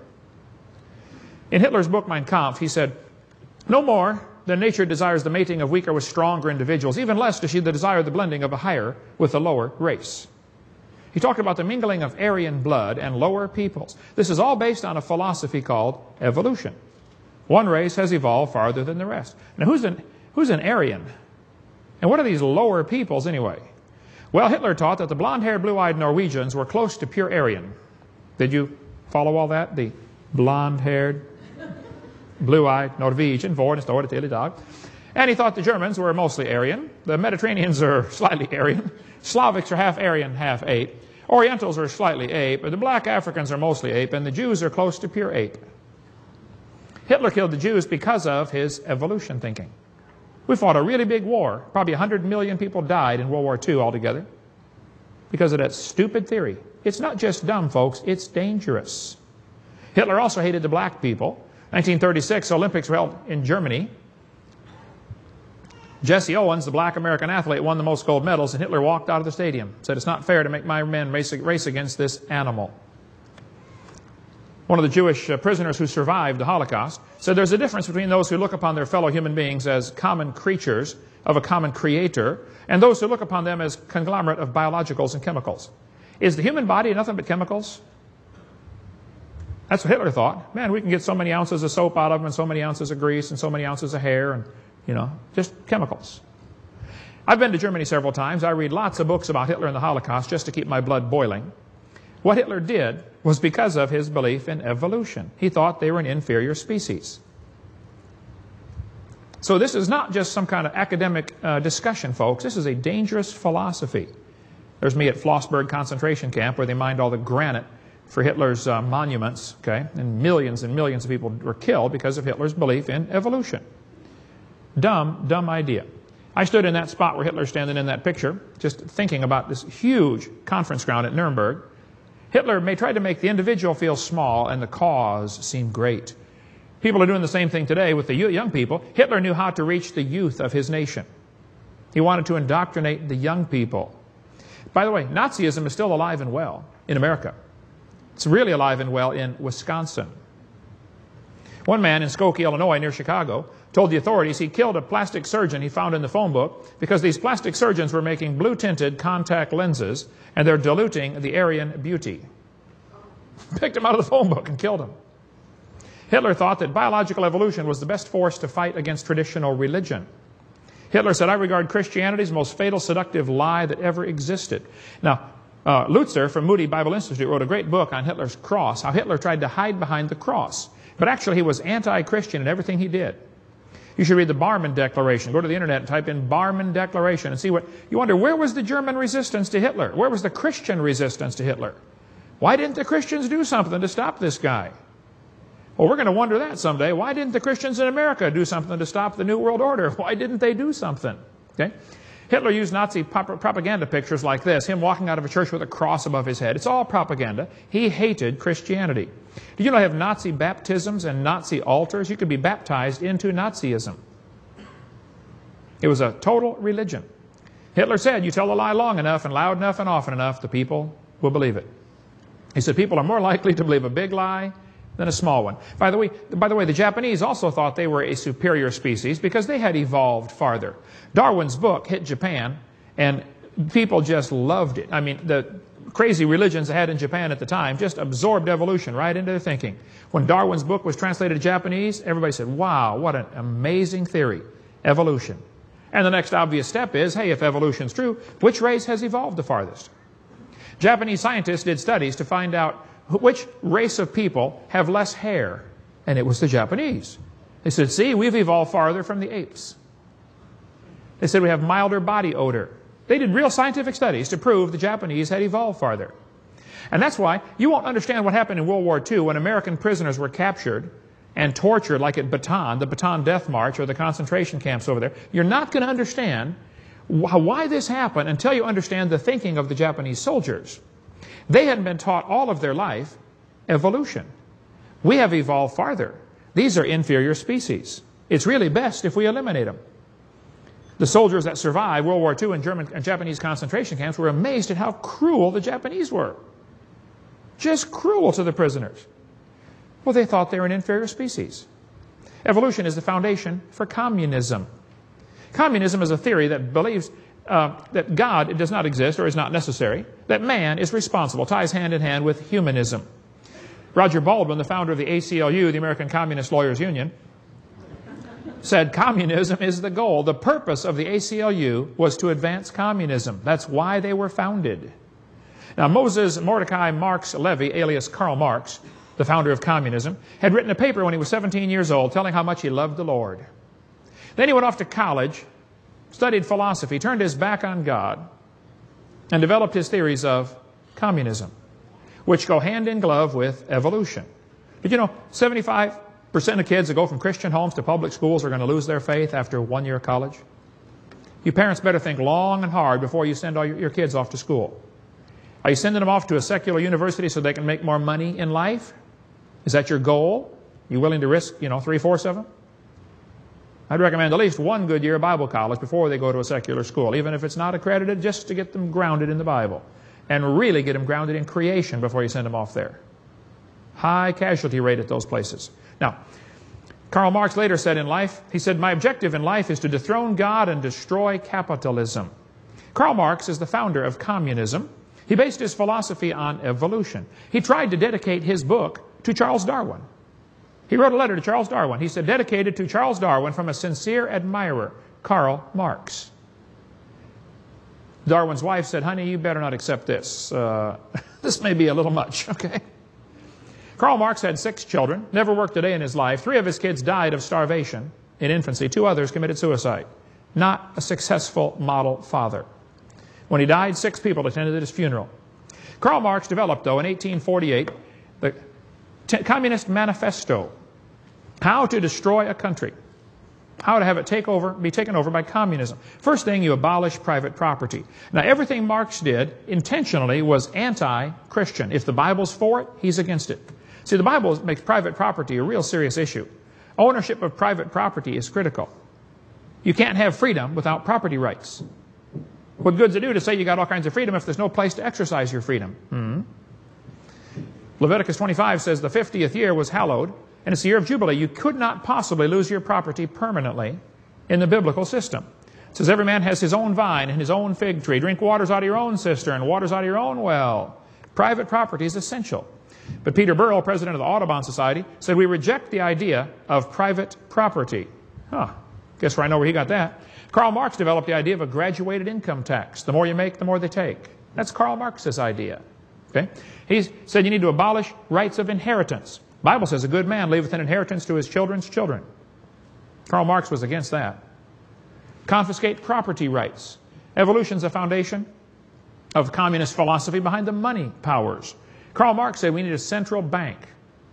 In Hitler's book, Mein Kampf, he said, no more than nature desires the mating of weaker with stronger individuals, even less does she desire the blending of a higher with a lower race. He talked about the mingling of Aryan blood and lower peoples. This is all based on a philosophy called evolution. One race has evolved farther than the rest. Now, who's an, who's an Aryan? And what are these lower peoples anyway? Well, Hitler taught that the blonde-haired, blue-eyed Norwegians were close to pure Aryan. Did you follow all that? The blonde-haired, blue-eyed Norwegian, vår står det till idag. And he thought the Germans were mostly Aryan. The Mediterraneans are slightly Aryan. Slavics are half Aryan, half ape. Orientals are slightly ape. But the black Africans are mostly ape. And the Jews are close to pure ape. Hitler killed the Jews because of his evolution thinking. We fought a really big war. Probably one hundred million people died in World War Two altogether because of that stupid theory. It's not just dumb, folks. It's dangerous. Hitler also hated the black people. nineteen thirty-six, Olympics were held in Germany. Jesse Owens, the black American athlete, won the most gold medals, and Hitler walked out of the stadium. Said, it's not fair to make my men race, race against this animal. One of the Jewish uh, prisoners who survived the Holocaust said there's a difference between those who look upon their fellow human beings as common creatures of a common creator and those who look upon them as conglomerate of biologicals and chemicals. Is the human body nothing but chemicals? That's what Hitler thought. Man, we can get so many ounces of soap out of them and so many ounces of grease and so many ounces of hair and, you know, just chemicals. I've been to Germany several times. I read lots of books about Hitler and the Holocaust just to keep my blood boiling. What Hitler did was because of his belief in evolution. He thought they were an inferior species. So this is not just some kind of academic uh, discussion, folks. This is a dangerous philosophy. There's me at Flossburg concentration camp where they mined all the granite for Hitler's uh, monuments, okay? And millions and millions of people were killed because of Hitler's belief in evolution. Dumb, dumb idea. I stood in that spot where Hitler's standing in that picture, just thinking about this huge conference ground at Nuremberg. Hitler may try to make the individual feel small and the cause seem great. People are doing the same thing today with the young people. Hitler knew how to reach the youth of his nation. He wanted to indoctrinate the young people. By the way, Nazism is still alive and well in America. It's really alive and well in Wisconsin. One man in Skokie, Illinois, near Chicago, told the authorities he killed a plastic surgeon he found in the phone book because these plastic surgeons were making blue-tinted contact lenses and they're diluting the Aryan beauty. Picked him out of the phone book and killed him. Hitler thought that biological evolution was the best force to fight against traditional religion. Hitler said, I regard Christianity as the most fatal, seductive lie that ever existed. Now, uh, Lutzer from Moody Bible Institute wrote a great book on Hitler's cross, how Hitler tried to hide behind the cross. But actually, he was anti-Christian in everything he did. You should read the Barmen Declaration. Go to the internet and type in Barmen Declaration and see what... You wonder, where was the German resistance to Hitler? Where was the Christian resistance to Hitler? Why didn't the Christians do something to stop this guy? Well, we're going to wonder that someday. Why didn't the Christians in America do something to stop the New World Order? Why didn't they do something? Okay? Hitler used Nazi prop- propaganda pictures like this, him walking out of a church with a cross above his head. It's all propaganda. He hated Christianity. Did you know they have Nazi baptisms and Nazi altars? You could be baptized into Nazism. It was a total religion. Hitler said, you tell a lie long enough and loud enough and often enough, the people will believe it. He said people are more likely to believe a big lie than a small one. By the way, by the way, the Japanese also thought they were a superior species because they had evolved farther. Darwin's book hit Japan, and people just loved it. I mean, the crazy religions they had in Japan at the time just absorbed evolution right into their thinking. When Darwin's book was translated to Japanese, everybody said, wow, what an amazing theory, evolution. And the next obvious step is, hey, if evolution's true, which race has evolved the farthest? Japanese scientists did studies to find out which race of people have less hair, and it was the Japanese. They said, see, we've evolved farther from the apes. They said we have milder body odor. They did real scientific studies to prove the Japanese had evolved farther. And that's why you won't understand what happened in World War Two when American prisoners were captured and tortured like at Bataan, the Bataan Death March, or the concentration camps over there. You're not going to understand why this happened until you understand the thinking of the Japanese soldiers. They hadn't been taught all of their life evolution. We have evolved farther. These are inferior species. It's really best if we eliminate them. The soldiers that survived World War Two in German and Japanese concentration camps were amazed at how cruel the Japanese were. Just cruel to the prisoners. Well, they thought they were an inferior species. Evolution is the foundation for communism. Communism is a theory that believes uh, that God does not exist or is not necessary, that man is responsible, ties hand in hand with humanism. Roger Baldwin, the founder of the A C L U, the American Communist Lawyers Union, said communism is the goal. The purpose of the A C L U was to advance communism. That's why they were founded. Now, Moses Mordecai Marx Levy, alias Karl Marx, the founder of communism, had written a paper when he was seventeen years old telling how much he loved the Lord. Then he went off to college, studied philosophy, turned his back on God, and developed his theories of communism, which go hand in glove with evolution. Did you know seventy-five percent of kids that go from Christian homes to public schools are going to lose their faith after one year of college? You parents better think long and hard before you send all your, your kids off to school. Are you sending them off to a secular university so they can make more money in life? Is that your goal? You willing to risk, you know, three-fourths of them? I'd recommend at least one good year of Bible college before they go to a secular school, even if it's not accredited, just to get them grounded in the Bible. And really get them grounded in creation before you send them off there. High casualty rate at those places. Now, Karl Marx later said in life, he said, my objective in life is to dethrone God and destroy capitalism. Karl Marx is the founder of communism. He based his philosophy on evolution. He tried to dedicate his book to Charles Darwin. He wrote a letter to Charles Darwin. He said, dedicated to Charles Darwin from a sincere admirer, Karl Marx. Darwin's wife said, honey, you better not accept this. Uh, this may be a little much, okay? Karl Marx had six children, never worked a day in his life. Three of his kids died of starvation in infancy. Two others committed suicide. Not a successful model father. When he died, six people attended his funeral. Karl Marx developed, though, in eighteen forty-eight, the Communist Manifesto, how to destroy a country, how to have it take over, be taken over by communism. First thing, you abolish private property. Now, everything Marx did intentionally was anti-Christian. If the Bible's for it, he's against it. See, the Bible makes private property a real serious issue. Ownership of private property is critical. You can't have freedom without property rights. What good's it do to say you got all kinds of freedom if there's no place to exercise your freedom? Hmm? Leviticus twenty-five says the fiftieth year was hallowed, and it's the year of Jubilee. You could not possibly lose your property permanently in the biblical system. It says every man has his own vine and his own fig tree. Drink waters out of your own cistern, waters out of your own well. Private property is essential. But Peter Burrell, president of the Audubon Society, said we reject the idea of private property. Huh. Guess where I know where he got that. Karl Marx developed the idea of a graduated income tax. The more you make, the more they take. That's Karl Marx's idea. Okay? He said you need to abolish rights of inheritance. The Bible says a good man leaveth an inheritance to his children's children. Karl Marx was against that. Confiscate property rights. Evolution's a foundation of communist philosophy behind the money powers. Karl Marx said we need a central bank.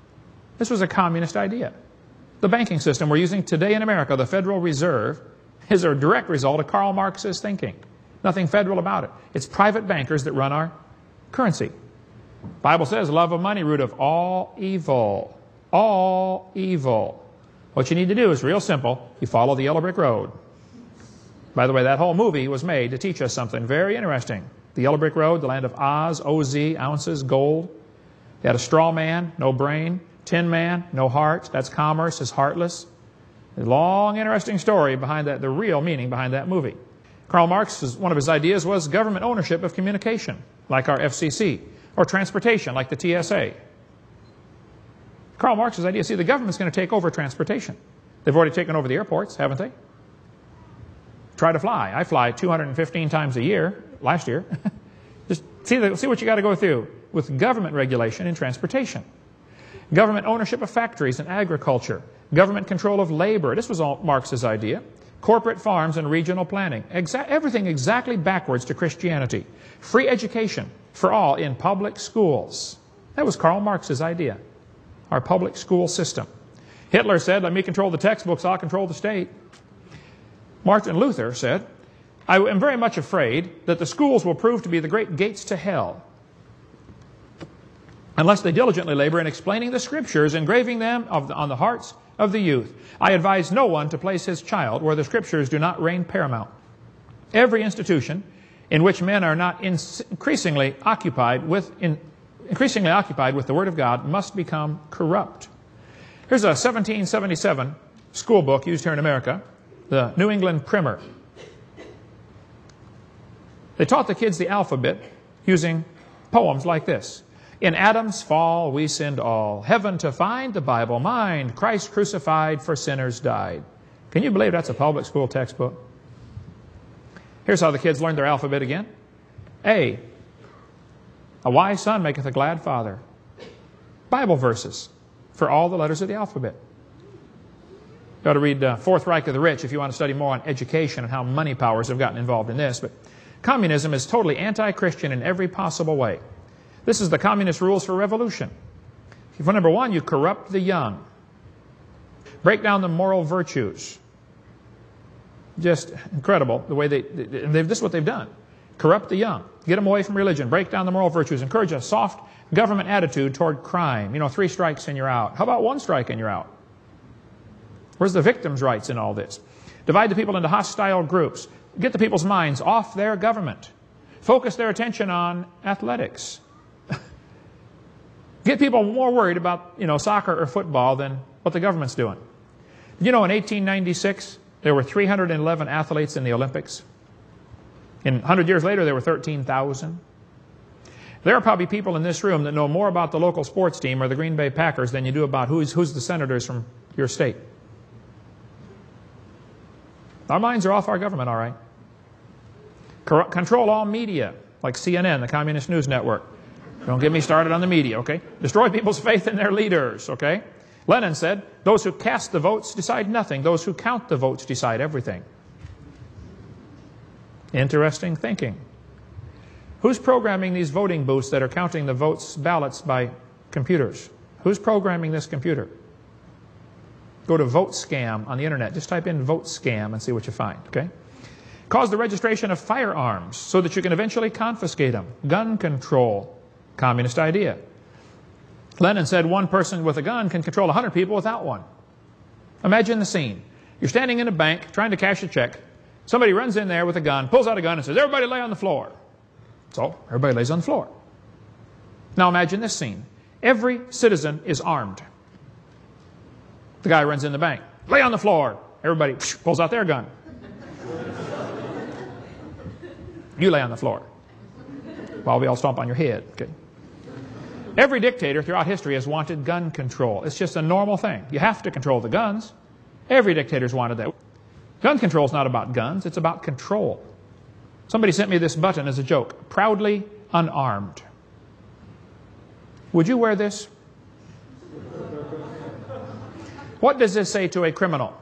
This was a communist idea. The banking system we're using today in America, the Federal Reserve, is a direct result of Karl Marx's thinking. Nothing federal about it. It's private bankers that run our currency. The Bible says, love of money, root of all evil. All evil. What you need to do is real simple. You follow the yellow brick road. By the way, that whole movie was made to teach us something very interesting. The yellow brick road, the land of Oz, O Z, ounces, gold. You had a straw man, no brain. Tin man, no heart. That's commerce, is heartless. A long, interesting story behind that, the real meaning behind that movie. Karl Marx, one of his ideas was government ownership of communication, like our F C C, or transportation, like the T S A. Karl Marx's idea, see, the government's going to take over transportation. They've already taken over the airports, haven't they? Try to fly. I fly two hundred fifteen times a year, last year. Just see, the, see what you got to go through with government regulation in transportation. Government ownership of factories and agriculture. Government control of labor. This was all Marx's idea. Corporate farms and regional planning. Exa- everything exactly backwards to Christianity. Free education for all in public schools. That was Karl Marx's idea. Our public school system. Hitler said, let me control the textbooks, I'll control the state. Martin Luther said, I am very much afraid that the schools will prove to be the great gates to hell unless they diligently labor in explaining the Scriptures, engraving them of the, on the hearts of the youth. I advise no one to place his child where the Scriptures do not reign paramount. Every institution in which men are not in, increasingly occupied with in, increasingly occupied with the Word of God must become corrupt. Here's a seventeen seventy-seven school book used here in America, the New England Primer. They taught the kids the alphabet using poems like this. In Adam's fall we sinned all. Heaven to find, the Bible mind. Christ crucified for sinners died. Can you believe that's a public school textbook? Here's how the kids learned their alphabet again. A. A wise son maketh a glad father. Bible verses for all the letters of the alphabet. You ought to read uh, Fourth Reich of the Rich if you want to study more on education and how money powers have gotten involved in this. But communism is totally anti-Christian in every possible way. This is the communist rules for revolution. For number one, you corrupt the young. Break down the moral virtues. Just incredible the way they, they've, this is what they've done. Corrupt the young. Get them away from religion. Break down the moral virtues. Encourage a soft government attitude toward crime. You know, three strikes and you're out. How about one strike and you're out? Where's the victims' rights in all this? Divide the people into hostile groups. Get the people's minds off their government. Focus their attention on athletics. Get people more worried about, you know, soccer or football than what the government's doing. You know, in eighteen ninety-six, there were three hundred eleven athletes in the Olympics. And one hundred years later, there were thirteen thousand. There are probably people in this room that know more about the local sports team or the Green Bay Packers than you do about who's, who's the senators from your state. Our minds are off our government, all right. Cor- control all media, like C N N, the Communist News Network. Don't get me started on the media, okay? Destroy people's faith in their leaders, okay? Lenin said, those who cast the votes decide nothing. Those who count the votes decide everything. Interesting thinking. Who's programming these voting booths that are counting the votes, ballots by computers? Who's programming this computer? Go to Vote Scam on the internet. Just type in Vote Scam and see what you find, okay? Cause the registration of firearms so that you can eventually confiscate them. Gun control. Communist idea. Lenin said one person with a gun can control one hundred people without one. Imagine the scene. You're standing in a bank trying to cash a check. Somebody runs in there with a gun, pulls out a gun and says, everybody lay on the floor. So everybody lays on the floor. Now imagine this scene. Every citizen is armed. The guy runs in the bank. Lay on the floor. Everybody pulls out their gun. You lay on the floor while we all stomp on your head. Okay. Every dictator throughout history has wanted gun control. It's just a normal thing. You have to control the guns. Every dictator's wanted that. Gun control is not about guns. It's about control. Somebody sent me this button as a joke. Proudly unarmed. Would you wear this? What does this say to a criminal?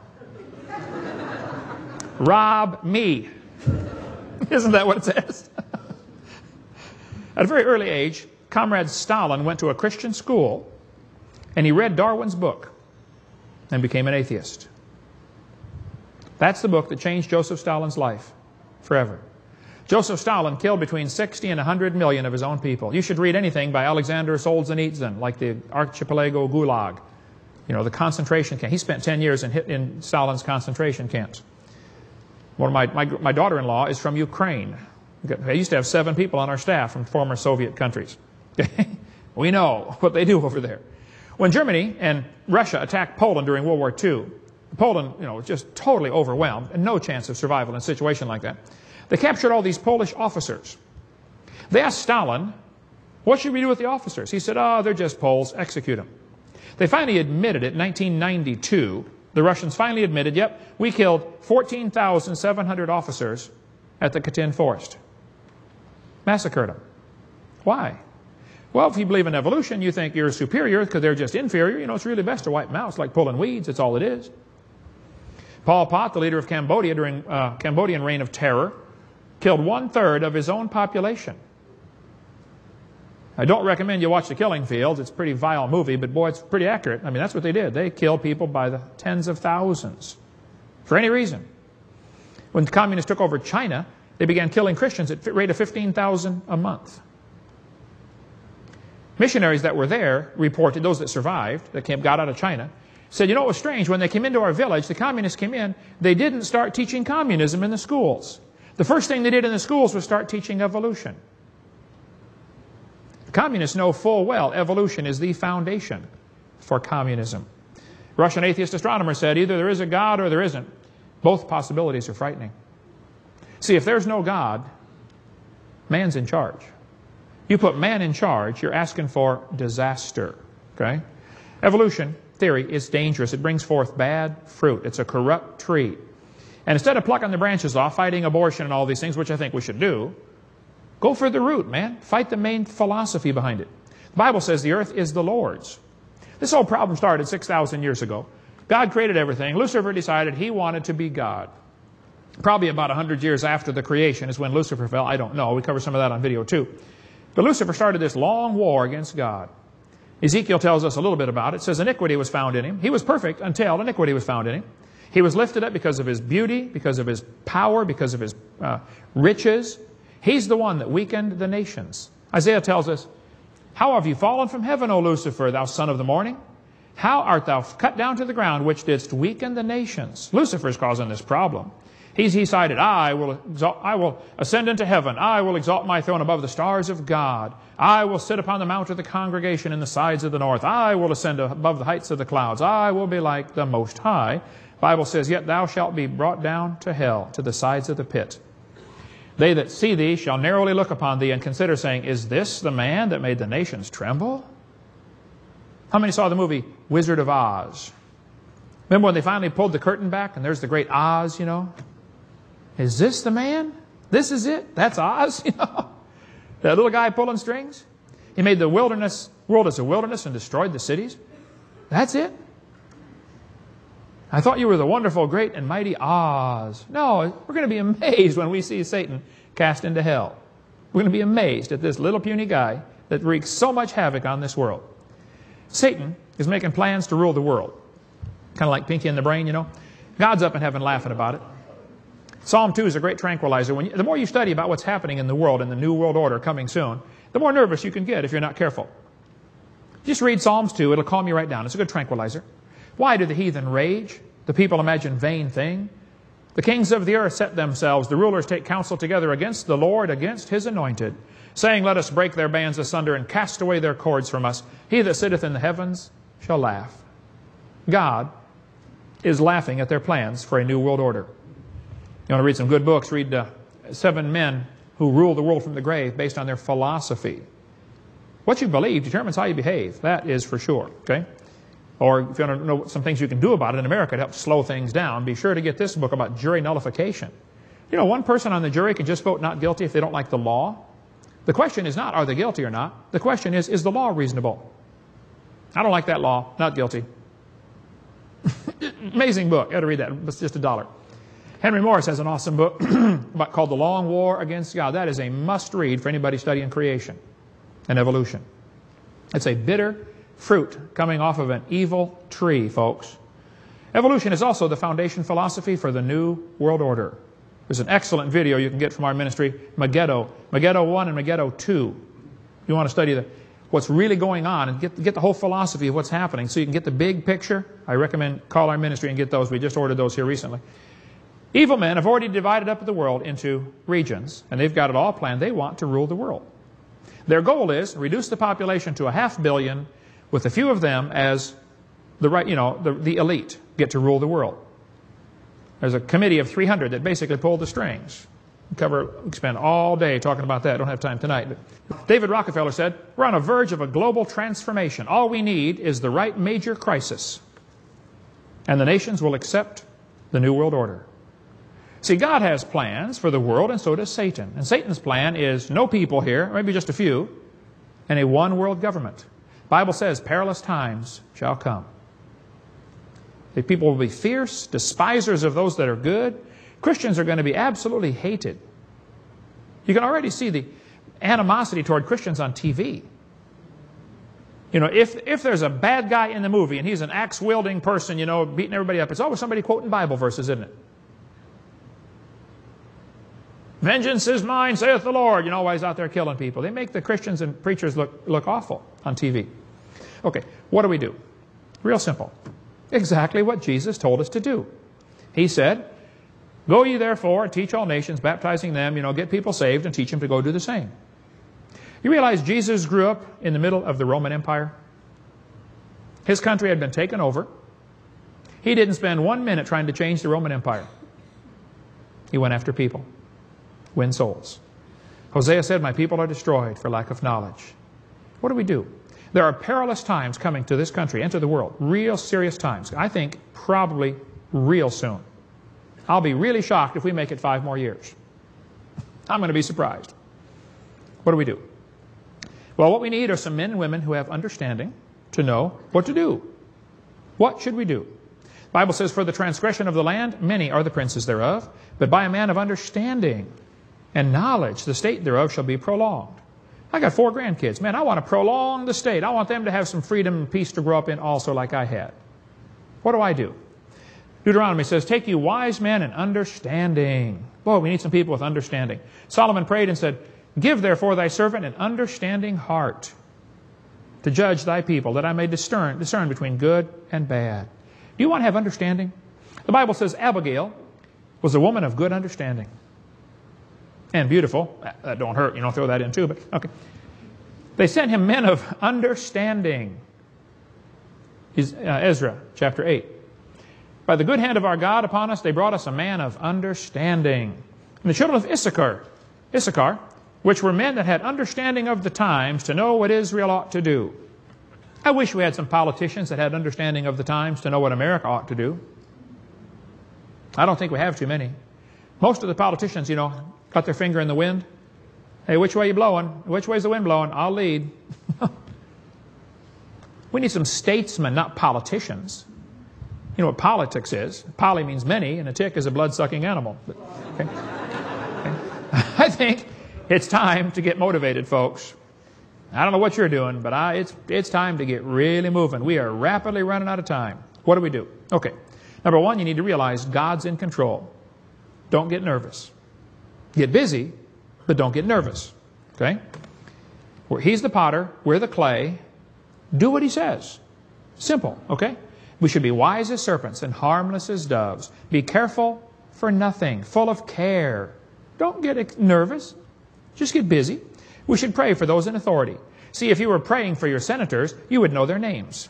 Rob me. Isn't that what it says? At a very early age, Comrade Stalin went to a Christian school and he read Darwin's book and became an atheist. That's the book that changed Joseph Stalin's life forever. Joseph Stalin killed between sixty and one hundred million of his own people. You should read anything by Alexander Solzhenitsyn, like the Archipelago Gulag, you know, the concentration camp. He spent ten years in, in Stalin's concentration camps. One of my, my, my daughter-in-law is from Ukraine. I used to have seven people on our staff from former Soviet countries. We know what they do over there. When Germany and Russia attacked Poland during World War Two, Poland, you know, was just totally overwhelmed and no chance of survival in a situation like that. They captured all these Polish officers. They asked Stalin, what should we do with the officers? He said, oh, they're just Poles, execute them. They finally admitted it in nineteen ninety-two. The Russians finally admitted, yep, we killed fourteen thousand seven hundred officers at the Katyn Forest. Massacred them. Why? Well, if you believe in evolution, you think you're superior because they're just inferior. You know, it's really best to wipe them out. It's like pulling weeds. That's all it is. Pol Pot, the leader of Cambodia during uh, Cambodian reign of terror, killed one-third of his own population. I don't recommend you watch The Killing Fields. It's a pretty vile movie, but boy, it's pretty accurate. I mean, that's what they did. They killed people by the tens of thousands for any reason. When the communists took over China, they began killing Christians at a rate of fifteen thousand a month. Missionaries that were there reported, those that survived, that came, got out of China, said, you know, it was strange. When they came into our village, the communists came in, they didn't start teaching communism in the schools. The first thing they did in the schools was start teaching evolution. The communists know full well evolution is the foundation for communism. Russian atheist astronomer said, either there is a God or there isn't. Both possibilities are frightening. See, if there's no God, man's in charge. You put man in charge, you're asking for disaster. Okay? Evolution theory is dangerous. It brings forth bad fruit. It's a corrupt tree. And instead of plucking the branches off, fighting abortion and all these things, which I think we should do, go for the root, man. Fight the main philosophy behind it. The Bible says the earth is the Lord's. This whole problem started six thousand years ago. God created everything. Lucifer decided he wanted to be God. Probably about one hundred years after the creation is when Lucifer fell. I don't know. We cover some of that on video too. But Lucifer started this long war against God. Ezekiel tells us a little bit about it. It says iniquity was found in him. He was perfect until iniquity was found in him. He was lifted up because of his beauty, because of his power, because of his uh, riches. He's the one that weakened the nations. Isaiah tells us, how have you fallen from heaven, O Lucifer, thou son of the morning? How art thou cut down to the ground, which didst weaken the nations? Lucifer's causing this problem. He's decided, I will, exalt, I will ascend into heaven. I will exalt my throne above the stars of God. I will sit upon the mount of the congregation in the sides of the north. I will ascend above the heights of the clouds. I will be like the Most High. The Bible says, yet thou shalt be brought down to hell, to the sides of the pit. They that see thee shall narrowly look upon thee and consider, saying, is this the man that made the nations tremble? How many saw the movie Wizard of Oz? Remember when they finally pulled the curtain back and there's the great Oz, you know? Is this the man? This is it? That's Oz, you know? That little guy pulling strings? He made the wilderness world as a wilderness and destroyed the cities? That's it? I thought you were the wonderful, great, and mighty Oz. No, we're going to be amazed when we see Satan cast into hell. We're going to be amazed at this little puny guy that wreaks so much havoc on this world. Satan is making plans to rule the world. Kind of like Pinky in the Brain, you know. God's up in heaven laughing about it. Psalm two is a great tranquilizer. When you, the more you study about what's happening in the world, in the New World Order coming soon, the more nervous you can get if you're not careful. Just read Psalms two. It'll calm you right down. It's a good tranquilizer. Why do the heathen rage? The people imagine vain thing. The kings of the earth set themselves. The rulers take counsel together against the Lord, against his anointed, saying, let us break their bands asunder and cast away their cords from us. He that sitteth in the heavens shall laugh. God is laughing at their plans for a new world order. You want to read some good books, read uh, Seven Men Who Rule the World from the Grave based on their philosophy. What you believe determines how you behave. That is for sure. Okay? Or if you want to know some things you can do about it in America to help slow things down, be sure to get this book about jury nullification. You know, one person on the jury can just vote not guilty if they don't like the law. The question is not, are they guilty or not? The question is, is the law reasonable? I don't like that law. Not guilty. Amazing book. You ought to read that. It's just a dollar. Henry Morris has an awesome book about, called The Long War Against God. That is a must-read for anybody studying creation and evolution. It's a bitter fruit coming off of an evil tree, folks. Evolution is also the foundation philosophy for the New World Order. There's an excellent video you can get from our ministry, Megiddo, Megiddo one and Megiddo two. You want to study the, what's really going on and get, get the whole philosophy of what's happening so you can get the big picture. I recommend call our ministry and get those. We just ordered those here recently. Evil men have already divided up the world into regions, and they've got it all planned. They want to rule the world. Their goal is to reduce the population to a half billion, with a few of them as the right, you know, the, the elite get to rule the world. There's a committee of three hundred that basically pulled the strings. We cover, we spend all day talking about that. I don't have time tonight. But David Rockefeller said, we're on the verge of a global transformation. All we need is the right major crisis, and the nations will accept the New World Order. See, God has plans for the world, and so does Satan. And Satan's plan is no people here, maybe just a few, and a one-world government. The Bible says perilous times shall come. The people will be fierce, despisers of those that are good. Christians are going to be absolutely hated. You can already see the animosity toward Christians on T V. You know, if, if there's a bad guy in the movie and he's an axe-wielding person, you know, beating everybody up, it's always somebody quoting Bible verses, isn't it? Vengeance is mine, saith the Lord. You know why he's out there killing people. They make the Christians and preachers look, look awful on T V. Okay, what do we do? Real simple. Exactly what Jesus told us to do. He said, go ye therefore and teach all nations, baptizing them, you know, get people saved and teach them to go do the same. You realize Jesus grew up in the middle of the Roman Empire? His country had been taken over. He didn't spend one minute trying to change the Roman Empire. He went after people. Win souls. Hosea said, my people are destroyed for lack of knowledge. What do we do? There are perilous times coming to this country and to the world. Real serious times. I think probably real soon. I'll be really shocked if we make it five more years. I'm going to be surprised. What do we do? Well, what we need are some men and women who have understanding to know what to do. What should we do? The Bible says, for the transgression of the land, many are the princes thereof, but by a man of understanding and knowledge, the state thereof shall be prolonged. I got four grandkids. Man, I want to prolong the state. I want them to have some freedom and peace to grow up in also like I had. What do I do? Deuteronomy says, take you wise men and understanding. Boy, we need some people with understanding. Solomon prayed and said, give therefore thy servant an understanding heart to judge thy people, that I may discern, discern between good and bad. Do you want to have understanding? The Bible says Abigail was a woman of good understanding. And beautiful. That don't hurt. You don't throw that in too, but okay. They sent him men of understanding. Is, uh, Ezra chapter eight. By the good hand of our God upon us, they brought us a man of understanding. And the children of Issachar, Issachar, which were men that had understanding of the times to know what Israel ought to do. I wish we had some politicians that had understanding of the times to know what America ought to do. I don't think we have too many. Most of the politicians, you know, got their finger in the wind. Hey, which way you blowing? Which way's the wind blowing? I'll lead. We need some statesmen, not politicians. You know what politics is? Poly means many, and a tick is a blood-sucking animal. Okay. Okay. I think it's time to get motivated, folks. I don't know what you're doing, but I, it's, it's time to get really moving. We are rapidly running out of time. What do we do? Okay. Number one, you need to realize God's in control. Don't get nervous. Get busy, but don't get nervous. Okay? He's the potter, we're the clay. Do what he says. Simple, okay? We should be wise as serpents and harmless as doves. Be careful for nothing, full of care. Don't get nervous. Just get busy. We should pray for those in authority. See, if you were praying for your senators, you would know their names.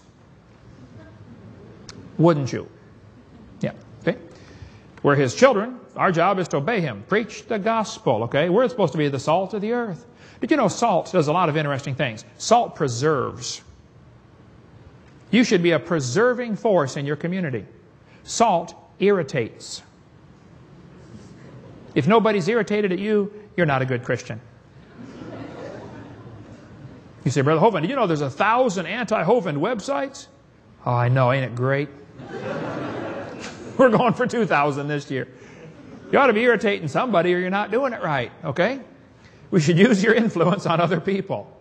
Wouldn't you? Yeah, okay? We're his children. Our job is to obey him. Preach the gospel, okay? We're supposed to be the salt of the earth. Did you know salt does a lot of interesting things? Salt preserves. You should be a preserving force in your community. Salt irritates. If nobody's irritated at you, you're not a good Christian. You say, Brother Hovind, did you know there's a thousand anti-Hovind websites? Oh, I know, ain't it great? We're going for two thousand this year. You ought to be irritating somebody or you're not doing it right, okay? We should use your influence on other people.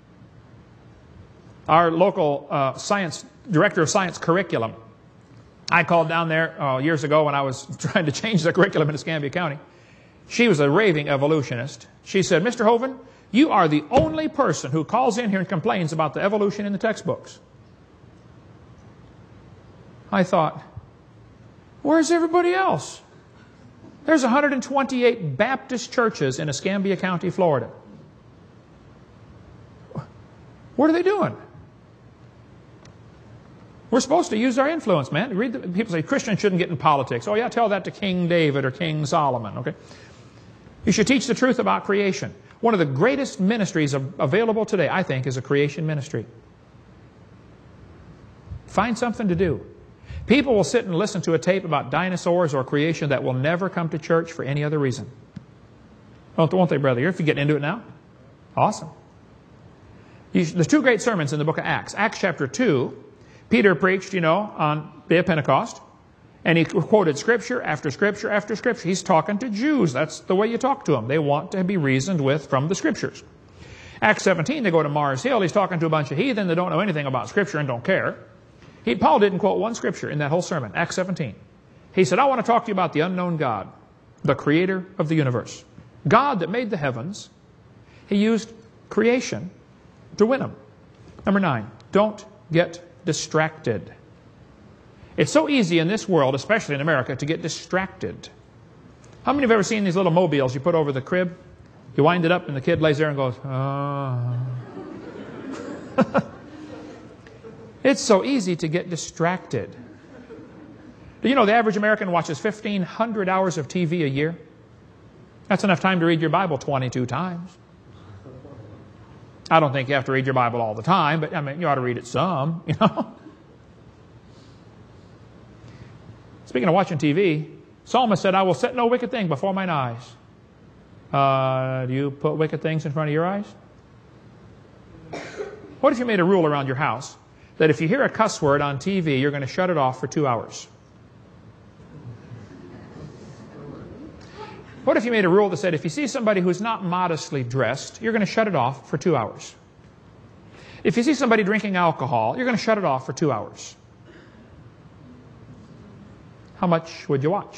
Our local uh, science director of science curriculum, I called down there uh, years ago when I was trying to change the curriculum in Escambia County. She was a raving evolutionist. She said, Mister Hovind, you are the only person who calls in here and complains about the evolution in the textbooks. I thought, where's everybody else? There's one hundred twenty-eight Baptist churches in Escambia County, Florida. What are they doing? We're supposed to use our influence, man. Read the, people say Christians shouldn't get in politics. Oh yeah, tell that to King David or King Solomon. Okay. You should teach the truth about creation. One of the greatest ministries of, available today, I think, is a creation ministry. Find something to do. People will sit and listen to a tape about dinosaurs or creation that will never come to church for any other reason. Won't, won't they, brother? If you get into it now? Awesome. You, there's two great sermons in the book of Acts. Acts chapter two, Peter preached, you know, on the day of Pentecost. And he quoted Scripture after Scripture after Scripture. He's talking to Jews. That's the way you talk to them. They want to be reasoned with from the Scriptures. Acts seventeen, they go to Mars Hill. He's talking to a bunch of heathen that don't know anything about Scripture and don't care. He, Paul didn't quote one Scripture in that whole sermon, Acts seventeen. He said, I want to talk to you about the unknown God, the creator of the universe. God that made the heavens. He used creation to win them. Number nine, don't get distracted. It's so easy in this world, especially in America, to get distracted. How many have ever seen these little mobiles you put over the crib? You wind it up and the kid lays there and goes, oh. It's so easy to get distracted. Do you know the average American watches fifteen hundred hours of T V a year? That's enough time to read your Bible twenty-two times. I don't think you have to read your Bible all the time, but I mean, you ought to read it some, you know. Speaking of watching T V, Psalmist said, I will set no wicked thing before mine eyes. Uh, do you put wicked things in front of your eyes? What if you made a rule around your house that if you hear a cuss word on T V, you're going to shut it off for two hours? What if you made a rule that said if you see somebody who's not modestly dressed, you're going to shut it off for two hours? If you see somebody drinking alcohol, you're going to shut it off for two hours. How much would you watch?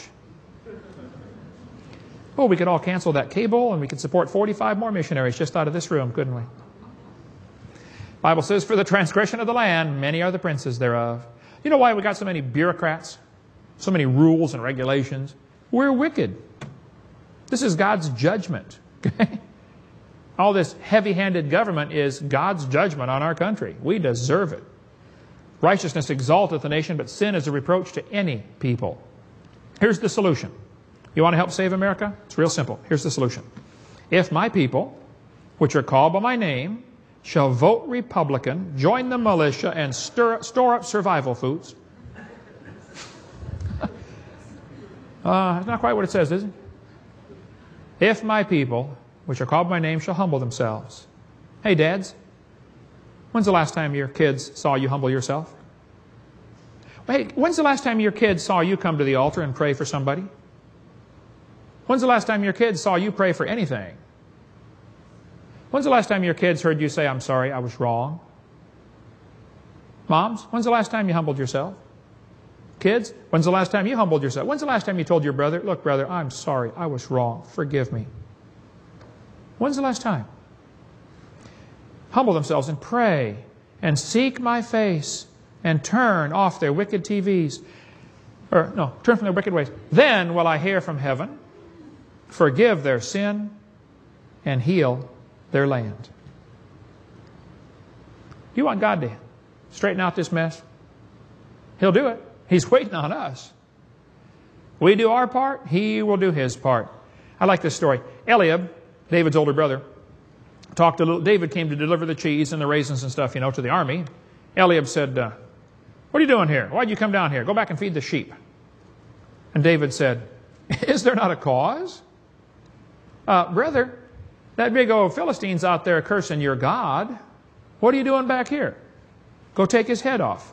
Oh, we could all cancel that cable and we could support forty-five more missionaries just out of this room, couldn't we? The Bible says, for the transgression of the land, many are the princes thereof. You know why we got so many bureaucrats? So many rules and regulations? We're wicked. This is God's judgment. Okay? All this heavy-handed government is God's judgment on our country. We deserve it. Righteousness exalteth the nation, but sin is a reproach to any people. Here's the solution. You want to help save America? It's real simple. Here's the solution. If my people, which are called by my name, shall vote Republican, join the militia, and stir, store up survival foods. uh, it's not quite what it says, is it? If my people, which are called by my name, shall humble themselves. Hey, dads, when's the last time your kids saw you humble yourself? Hey, when's the last time your kids saw you come to the altar and pray for somebody? When's the last time your kids saw you pray for anything? When's the last time your kids heard you say, I'm sorry, I was wrong? Moms, when's the last time you humbled yourself? Kids, when's the last time you humbled yourself? When's the last time you told your brother, look, brother, I'm sorry, I was wrong, forgive me? When's the last time? Humble themselves and pray and seek my face and turn off their wicked T Vs. Or, no, turn from their wicked ways. Then will I hear from heaven, forgive their sin, and heal their land. You want God to straighten out this mess? He'll do it. He's waiting on us. We do our part, He will do His part. I like this story. Eliab, David's older brother, talked to little David, came to deliver the cheese and the raisins and stuff, you know, to the army. Eliab said, uh, what are you doing here? Why'd you come down here? Go back and feed the sheep. And David said, is there not a cause? Uh, brother, that big old Philistine's out there cursing your God. What are you doing back here? Go take his head off.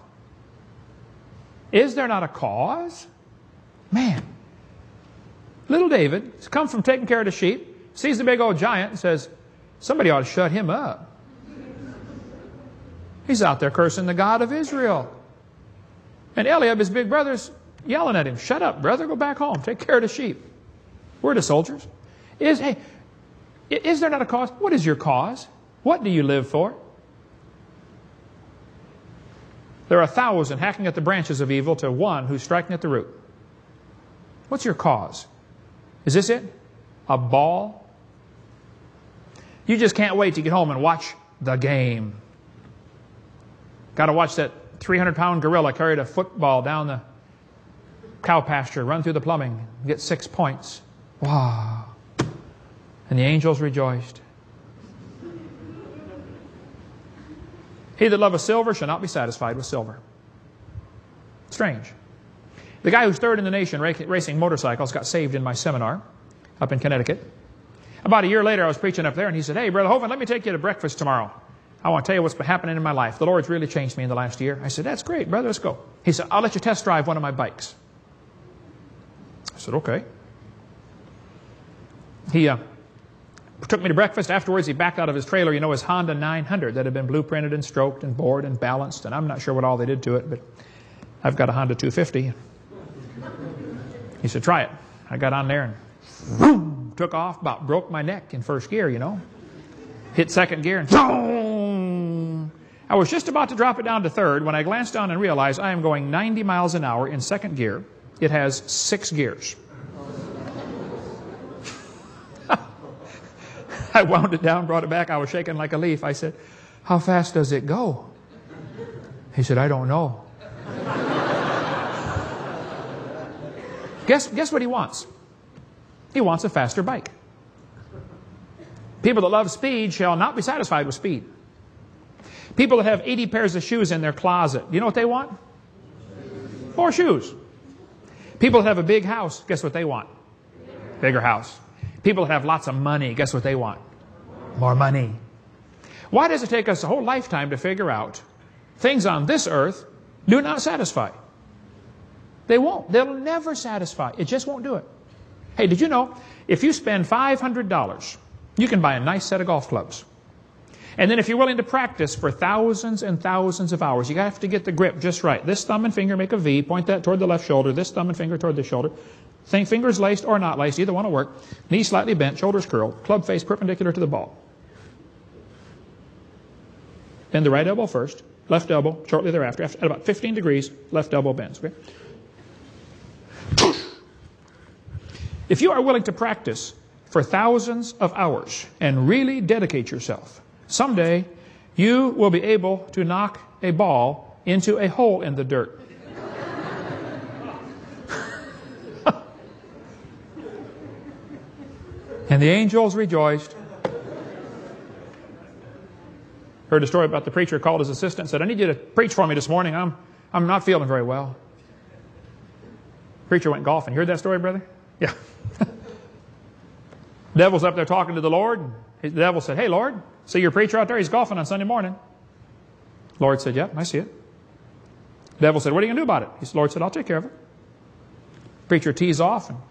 Is there not a cause? Man, little David has come from taking care of the sheep, sees the big old giant and says, somebody ought to shut him up. He's out there cursing the God of Israel. And Eliab, his big brother's yelling at him, shut up, brother, go back home, take care of the sheep. We're the soldiers. Is, hey, is there not a cause? What is your cause? What do you live for? There are a thousand hacking at the branches of evil to one who's striking at the root. What's your cause? Is this it? A ball? You just can't wait to get home and watch the game. Got to watch that three hundred pound gorilla carry a football down the cow pasture, run through the plumbing, get six points. Wow. And the angels rejoiced. He that loveth silver shall not be satisfied with silver. Strange. The guy who's third in the nation racing motorcycles got saved in my seminar up in Connecticut. About a year later, I was preaching up there, and he said, hey, Brother Hovind, let me take you to breakfast tomorrow. I want to tell you what's been happening in my life. The Lord's really changed me in the last year. I said, that's great, brother, let's go. He said, I'll let you test drive one of my bikes. I said, okay. He uh, took me to breakfast. Afterwards, he backed out of his trailer, you know, his Honda nine hundred that had been blueprinted and stroked and bored and balanced, and I'm not sure what all they did to it, but I've got a Honda two fifty. He said, try it. I got on there and vroom, took off, about broke my neck in first gear, you know. Hit second gear and vroom. I was just about to drop it down to third when I glanced down and realized I am going ninety miles an hour in second gear. It has six gears. I wound it down, brought it back. I was shaking like a leaf. I said, how fast does it go? He said, I don't know. guess, guess what he wants? He wants a faster bike. People that love speed shall not be satisfied with speed. People that have eighty pairs of shoes in their closet, you know what they want? More shoes. People that have a big house, guess what they want? Bigger house. People that have lots of money, guess what they want? More money. Why does it take us a whole lifetime to figure out things on this earth do not satisfy? They won't. They'll never satisfy. It just won't do it. Hey, did you know if you spend five hundred dollars, you can buy a nice set of golf clubs. And then if you're willing to practice for thousands and thousands of hours, you have to get the grip just right. This thumb and finger make a V, point that toward the left shoulder, this thumb and finger toward the shoulder. Think fingers laced or not laced, either one will work. Knees slightly bent, shoulders curled, club face perpendicular to the ball. Bend the right elbow first, left elbow shortly thereafter. At about fifteen degrees, left elbow bends. Okay? If you are willing to practice for thousands of hours and really dedicate yourself, someday you will be able to knock a ball into a hole in the dirt. And the angels rejoiced. Heard a story about the preacher called his assistant and said, I need you to preach for me this morning. I'm, I'm not feeling very well. Preacher went golfing. You heard that story, brother? Yeah. The devil's up there talking to the Lord. The devil said, hey, Lord, see your preacher out there? He's golfing on Sunday morning. The Lord said, yep, I see it. The devil said, what are you going to do about it? The Lord said, I'll take care of it. Preacher tees off and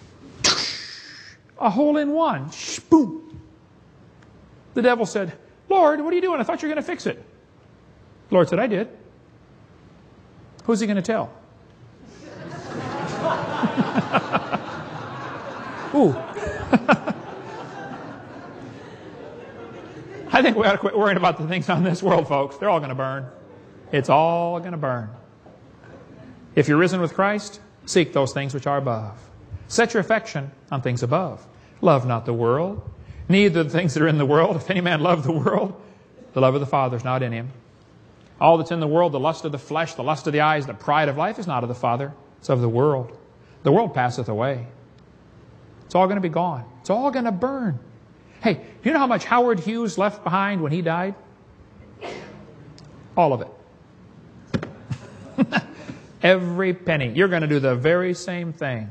a hole in one. Boom. The devil said, Lord, what are you doing? I thought you were going to fix it. The Lord said, I did. Who's he going to tell? Ooh. I think we ought to quit worrying about the things on this world, folks. They're all going to burn. It's all going to burn. If you're risen with Christ, seek those things which are above. Set your affection on things above. Love not the world, neither the things that are in the world. If any man love the world, the love of the Father is not in him. All that's in the world, the lust of the flesh, the lust of the eyes, the pride of life, is not of the Father. It's of the world. The world passeth away. It's all going to be gone. It's all going to burn. Hey, do you know how much Howard Hughes left behind when he died? All of it. Every penny. You're going to do the very same thing.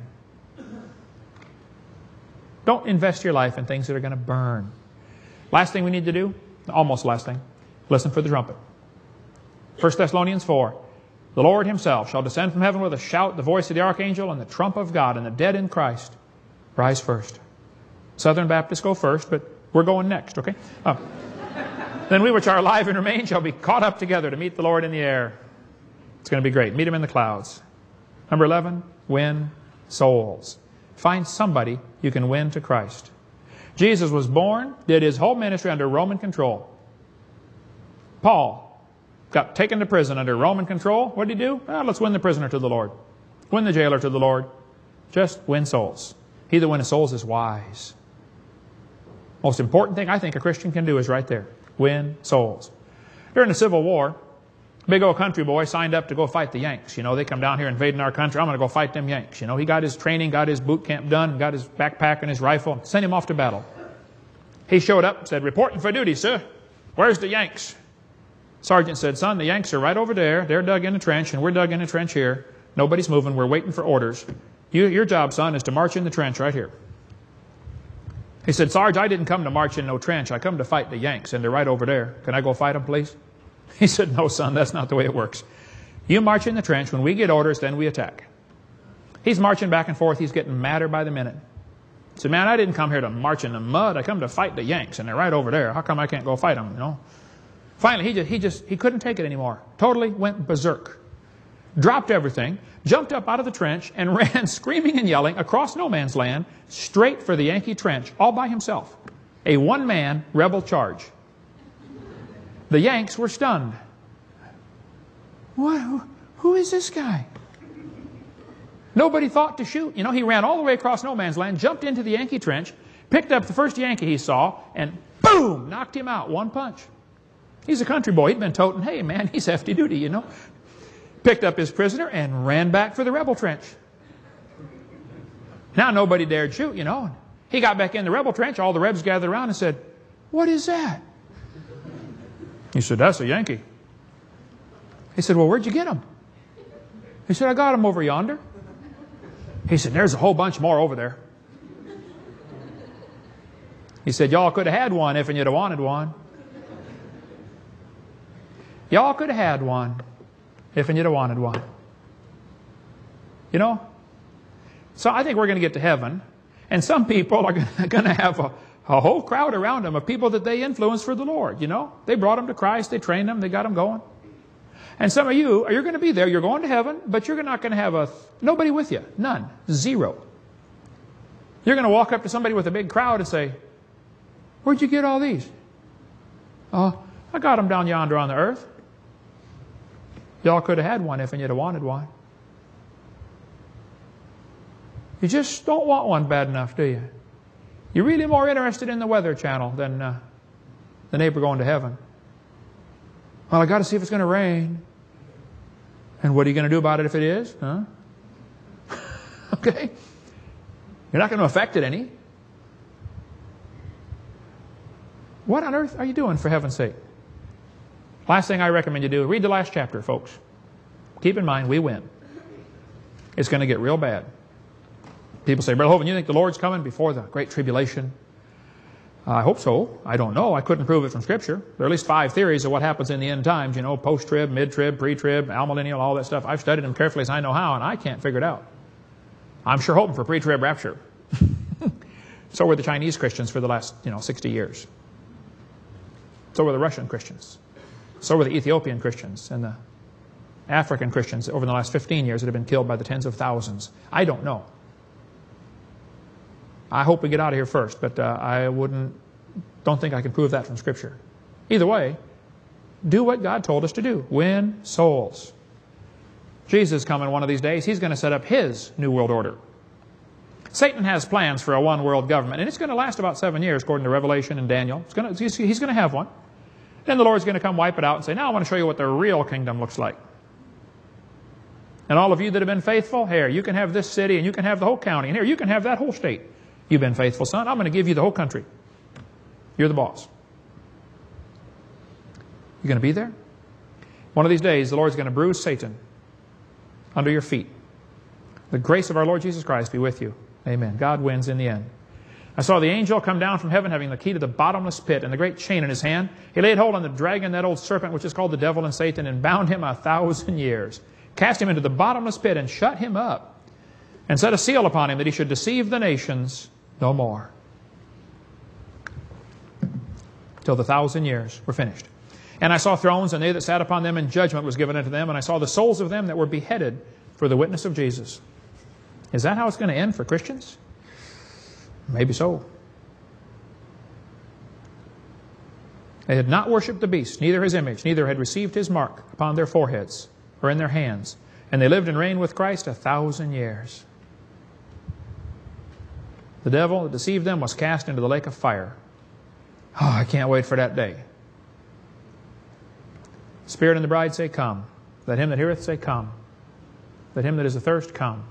Don't invest your life in things that are going to burn. Last thing we need to do, almost last thing, listen for the trumpet. First Thessalonians four. The Lord himself shall descend from heaven with a shout, the voice of the archangel, and the trump of God, and the dead in Christ rise first. Southern Baptists go first, but we're going next, okay? Uh, then we which are alive and remain shall be caught up together to meet the Lord in the air. It's going to be great. Meet him in the clouds. Number eleven, win souls. Find somebody you can win to Christ. Jesus was born, did his whole ministry under Roman control. Paul got taken to prison under Roman control. What did he do? Well, let's win the prisoner to the Lord. Win the jailer to the Lord. Just win souls. He that winneth souls is wise. Most important thing I think a Christian can do is right there. Win souls. During the Civil War, big old country boy signed up to go fight the Yanks. You know, they come down here invading our country. I'm going to go fight them Yanks. You know, he got his training, got his boot camp done, got his backpack and his rifle, and sent him off to battle. He showed up and said, reporting for duty, sir. Where's the Yanks? Sergeant said, son, the Yanks are right over there. They're dug in a trench, and we're dug in a trench here. Nobody's moving. We're waiting for orders. You, your job, son, is to march in the trench right here. He said, Sarge, I didn't come to march in no trench. I come to fight the Yanks, and they're right over there. Can I go fight them, please? He said, no, son, that's not the way it works. You march in the trench. When we get orders, then we attack. He's marching back and forth. He's getting madder by the minute. He said, man, I didn't come here to march in the mud. I come to fight the Yanks, and they're right over there. How come I can't go fight them, you know? Finally, he just, he just he couldn't take it anymore. Totally went berserk. Dropped everything, jumped up out of the trench, and ran screaming and yelling across no man's land straight for the Yankee trench, all by himself. A one-man rebel charge. The Yanks were stunned. What? Who, who is this guy? Nobody thought to shoot. You know, he ran all the way across no man's land, jumped into the Yankee trench, picked up the first Yankee he saw, and boom, knocked him out, one punch. He's a country boy. He'd been toting, hey, man, he's hefty duty, you know. Picked up his prisoner and ran back for the rebel trench. Now nobody dared shoot, you know. He got back in the rebel trench. All the Rebs gathered around and said, what is that? He said, that's a Yankee. He said, well, where'd you get him? He said, I got him over yonder. He said, there's a whole bunch more over there. He said, y'all could have had one if you'd have wanted one. Y'all could have had one if you'd have wanted one. You know? So I think we're going to get to heaven, and some people are going to have a, a whole crowd around them of people that they influenced for the Lord, you know? They brought them to Christ, they trained them, they got them going. And some of you, you're going to be there, you're going to heaven, but you're not going to have a nobody with you. None. Zero. You're going to walk up to somebody with a big crowd and say, where'd you get all these? Oh, I got them down yonder on the earth. Y'all could have had one if you'd have wanted one. You just don't want one bad enough, do you? You're really more interested in the Weather Channel than uh, the neighbor going to heaven. Well, I got to see if it's going to rain. And what are you going to do about it if it is? Huh? Okay. You're not going to affect it any. What on earth are you doing, for heaven's sake? Last thing I recommend you do, read the last chapter, folks. Keep in mind, we win. It's going to get real bad. People say, Brother Hovind, you think the Lord's coming before the Great Tribulation? I hope so. I don't know. I couldn't prove it from Scripture. There are at least five theories of what happens in the end times, you know, post-trib, mid-trib, pre-trib, amillennial, all that stuff. I've studied them carefully as I know how, and I can't figure it out. I'm sure hoping for pre-trib rapture. So were the Chinese Christians for the last, you know, sixty years. So were the Russian Christians. So were the Ethiopian Christians and the African Christians over the last fifteen years that have been killed by the tens of thousands. I don't know. I hope we get out of here first, but uh, I wouldn't, don't think I can prove that from Scripture. Either way, do what God told us to do. Win souls. Jesus is coming one of these days. He's going to set up His New World Order. Satan has plans for a one-world government, and it's going to last about seven years, according to Revelation and Daniel. It's going to, he's going to have one. Then the Lord's going to come wipe it out and say, now I want to show you what the real kingdom looks like. And all of you that have been faithful, here, you can have this city, and you can have the whole county, and here, you can have that whole state. You've been faithful, son. I'm going to give you the whole country. You're the boss. You going to be there? One of these days, the Lord's going to bruise Satan under your feet. The grace of our Lord Jesus Christ be with you. Amen. God wins in the end. I saw the angel come down from heaven having the key to the bottomless pit and the great chain in his hand. He laid hold on the dragon, that old serpent, which is called the devil and Satan, and bound him a thousand years. Cast him into the bottomless pit and shut him up. And set a seal upon him that he should deceive the nations no more. Till the thousand years were finished. And I saw thrones, and they that sat upon them, and judgment was given unto them. And I saw the souls of them that were beheaded for the witness of Jesus. Is that how it's going to end for Christians? Maybe so. They had not worshipped the beast, neither his image, neither had received his mark upon their foreheads or in their hands. And they lived and reigned with Christ a thousand years. The devil that deceived them was cast into the lake of fire. Oh, I can't wait for that day. Spirit and the bride say, come. Let him that heareth say, come. Let him that is athirst come.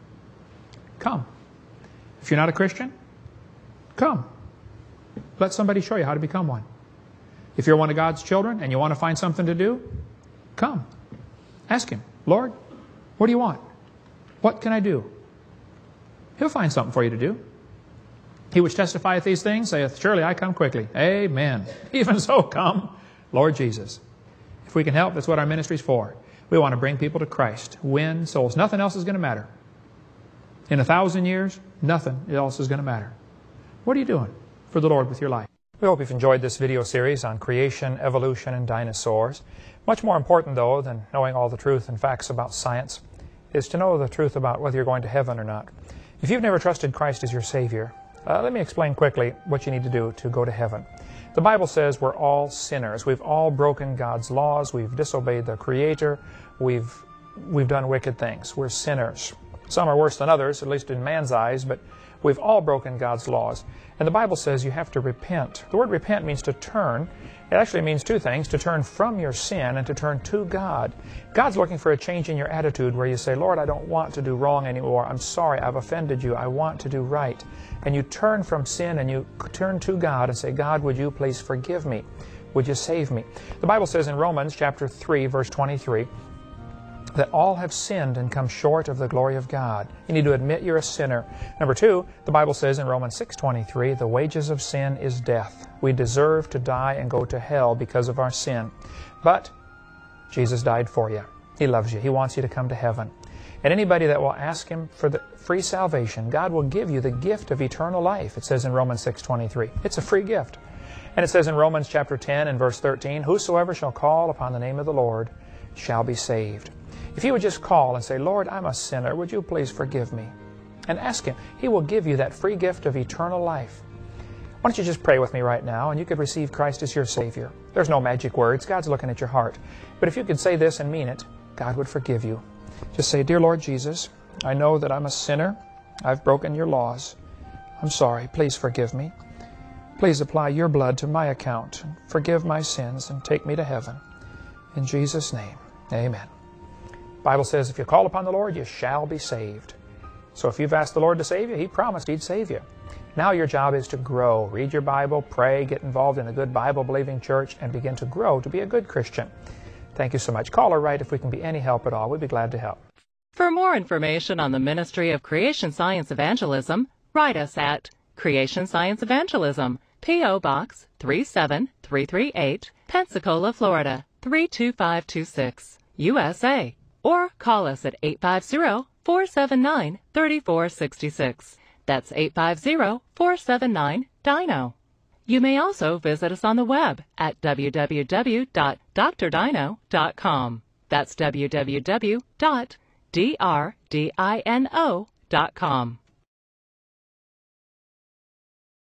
Come. If you're not a Christian, come. Let somebody show you how to become one. If you're one of God's children and you want to find something to do, come. Ask Him, Lord, what do you want? What can I do? He'll find something for you to do. He which testifieth these things saith, surely I come quickly. Amen. Even so come, Lord Jesus. If we can help, that's what our ministry is for. We want to bring people to Christ, win souls. Nothing else is going to matter. In a thousand years, nothing else is going to matter. What are you doing for the Lord with your life? We hope you've enjoyed this video series on creation, evolution, and dinosaurs. Much more important, though, than knowing all the truth and facts about science is to know the truth about whether you're going to heaven or not. If you've never trusted Christ as your Savior, uh, let me explain quickly what you need to do to go to heaven. The Bible says we're all sinners. We've all broken God's laws. We've disobeyed the Creator. We've, we've done wicked things. We're sinners. Some are worse than others, at least in man's eyes, but we've all broken God's laws. And the Bible says you have to repent. The word repent means to turn. It actually means two things, to turn from your sin and to turn to God. God's looking for a change in your attitude where you say, Lord, I don't want to do wrong anymore. I'm sorry, I've offended you. I want to do right. And you turn from sin and you turn to God and say, God, would you please forgive me? Would you save me? The Bible says in Romans chapter three, verse twenty-three, that all have sinned and come short of the glory of God. You need to admit you're a sinner. Number two, the Bible says in Romans six twenty-three, the wages of sin is death. We deserve to die and go to hell because of our sin. But Jesus died for you. He loves you. He wants you to come to heaven. And anybody that will ask Him for the free salvation, God will give you the gift of eternal life. It says in Romans six twenty-three. It's a free gift. And it says in Romans chapter ten and verse thirteen, whosoever shall call upon the name of the Lord shall be saved. If you would just call and say, Lord, I'm a sinner, would you please forgive me? And ask Him. He will give you that free gift of eternal life. Why don't you just pray with me right now, and you could receive Christ as your Savior. There's no magic words. God's looking at your heart. But if you could say this and mean it, God would forgive you. Just say, Dear Lord Jesus, I know that I'm a sinner. I've broken your laws. I'm sorry. Please forgive me. Please apply your blood to my account. And forgive my sins and take me to heaven. In Jesus' name, amen. The Bible says if you call upon the Lord, you shall be saved. So if you've asked the Lord to save you, He promised He'd save you. Now your job is to grow. Read your Bible, pray, get involved in a good Bible-believing church, and begin to grow to be a good Christian. Thank you so much. Call or write if we can be any help at all. We'd be glad to help. For more information on the Ministry of Creation Science Evangelism, write us at Creation Science Evangelism, P O Box three seven three three eight, Pensacola, Florida three two five two six, U S A. Or call us at eight five zero, four seven nine, three four six six. That's eight five zero, four seven nine, D I N O. You may also visit us on the web at w w w dot d r dino dot com. That's w w w dot d r dino dot com.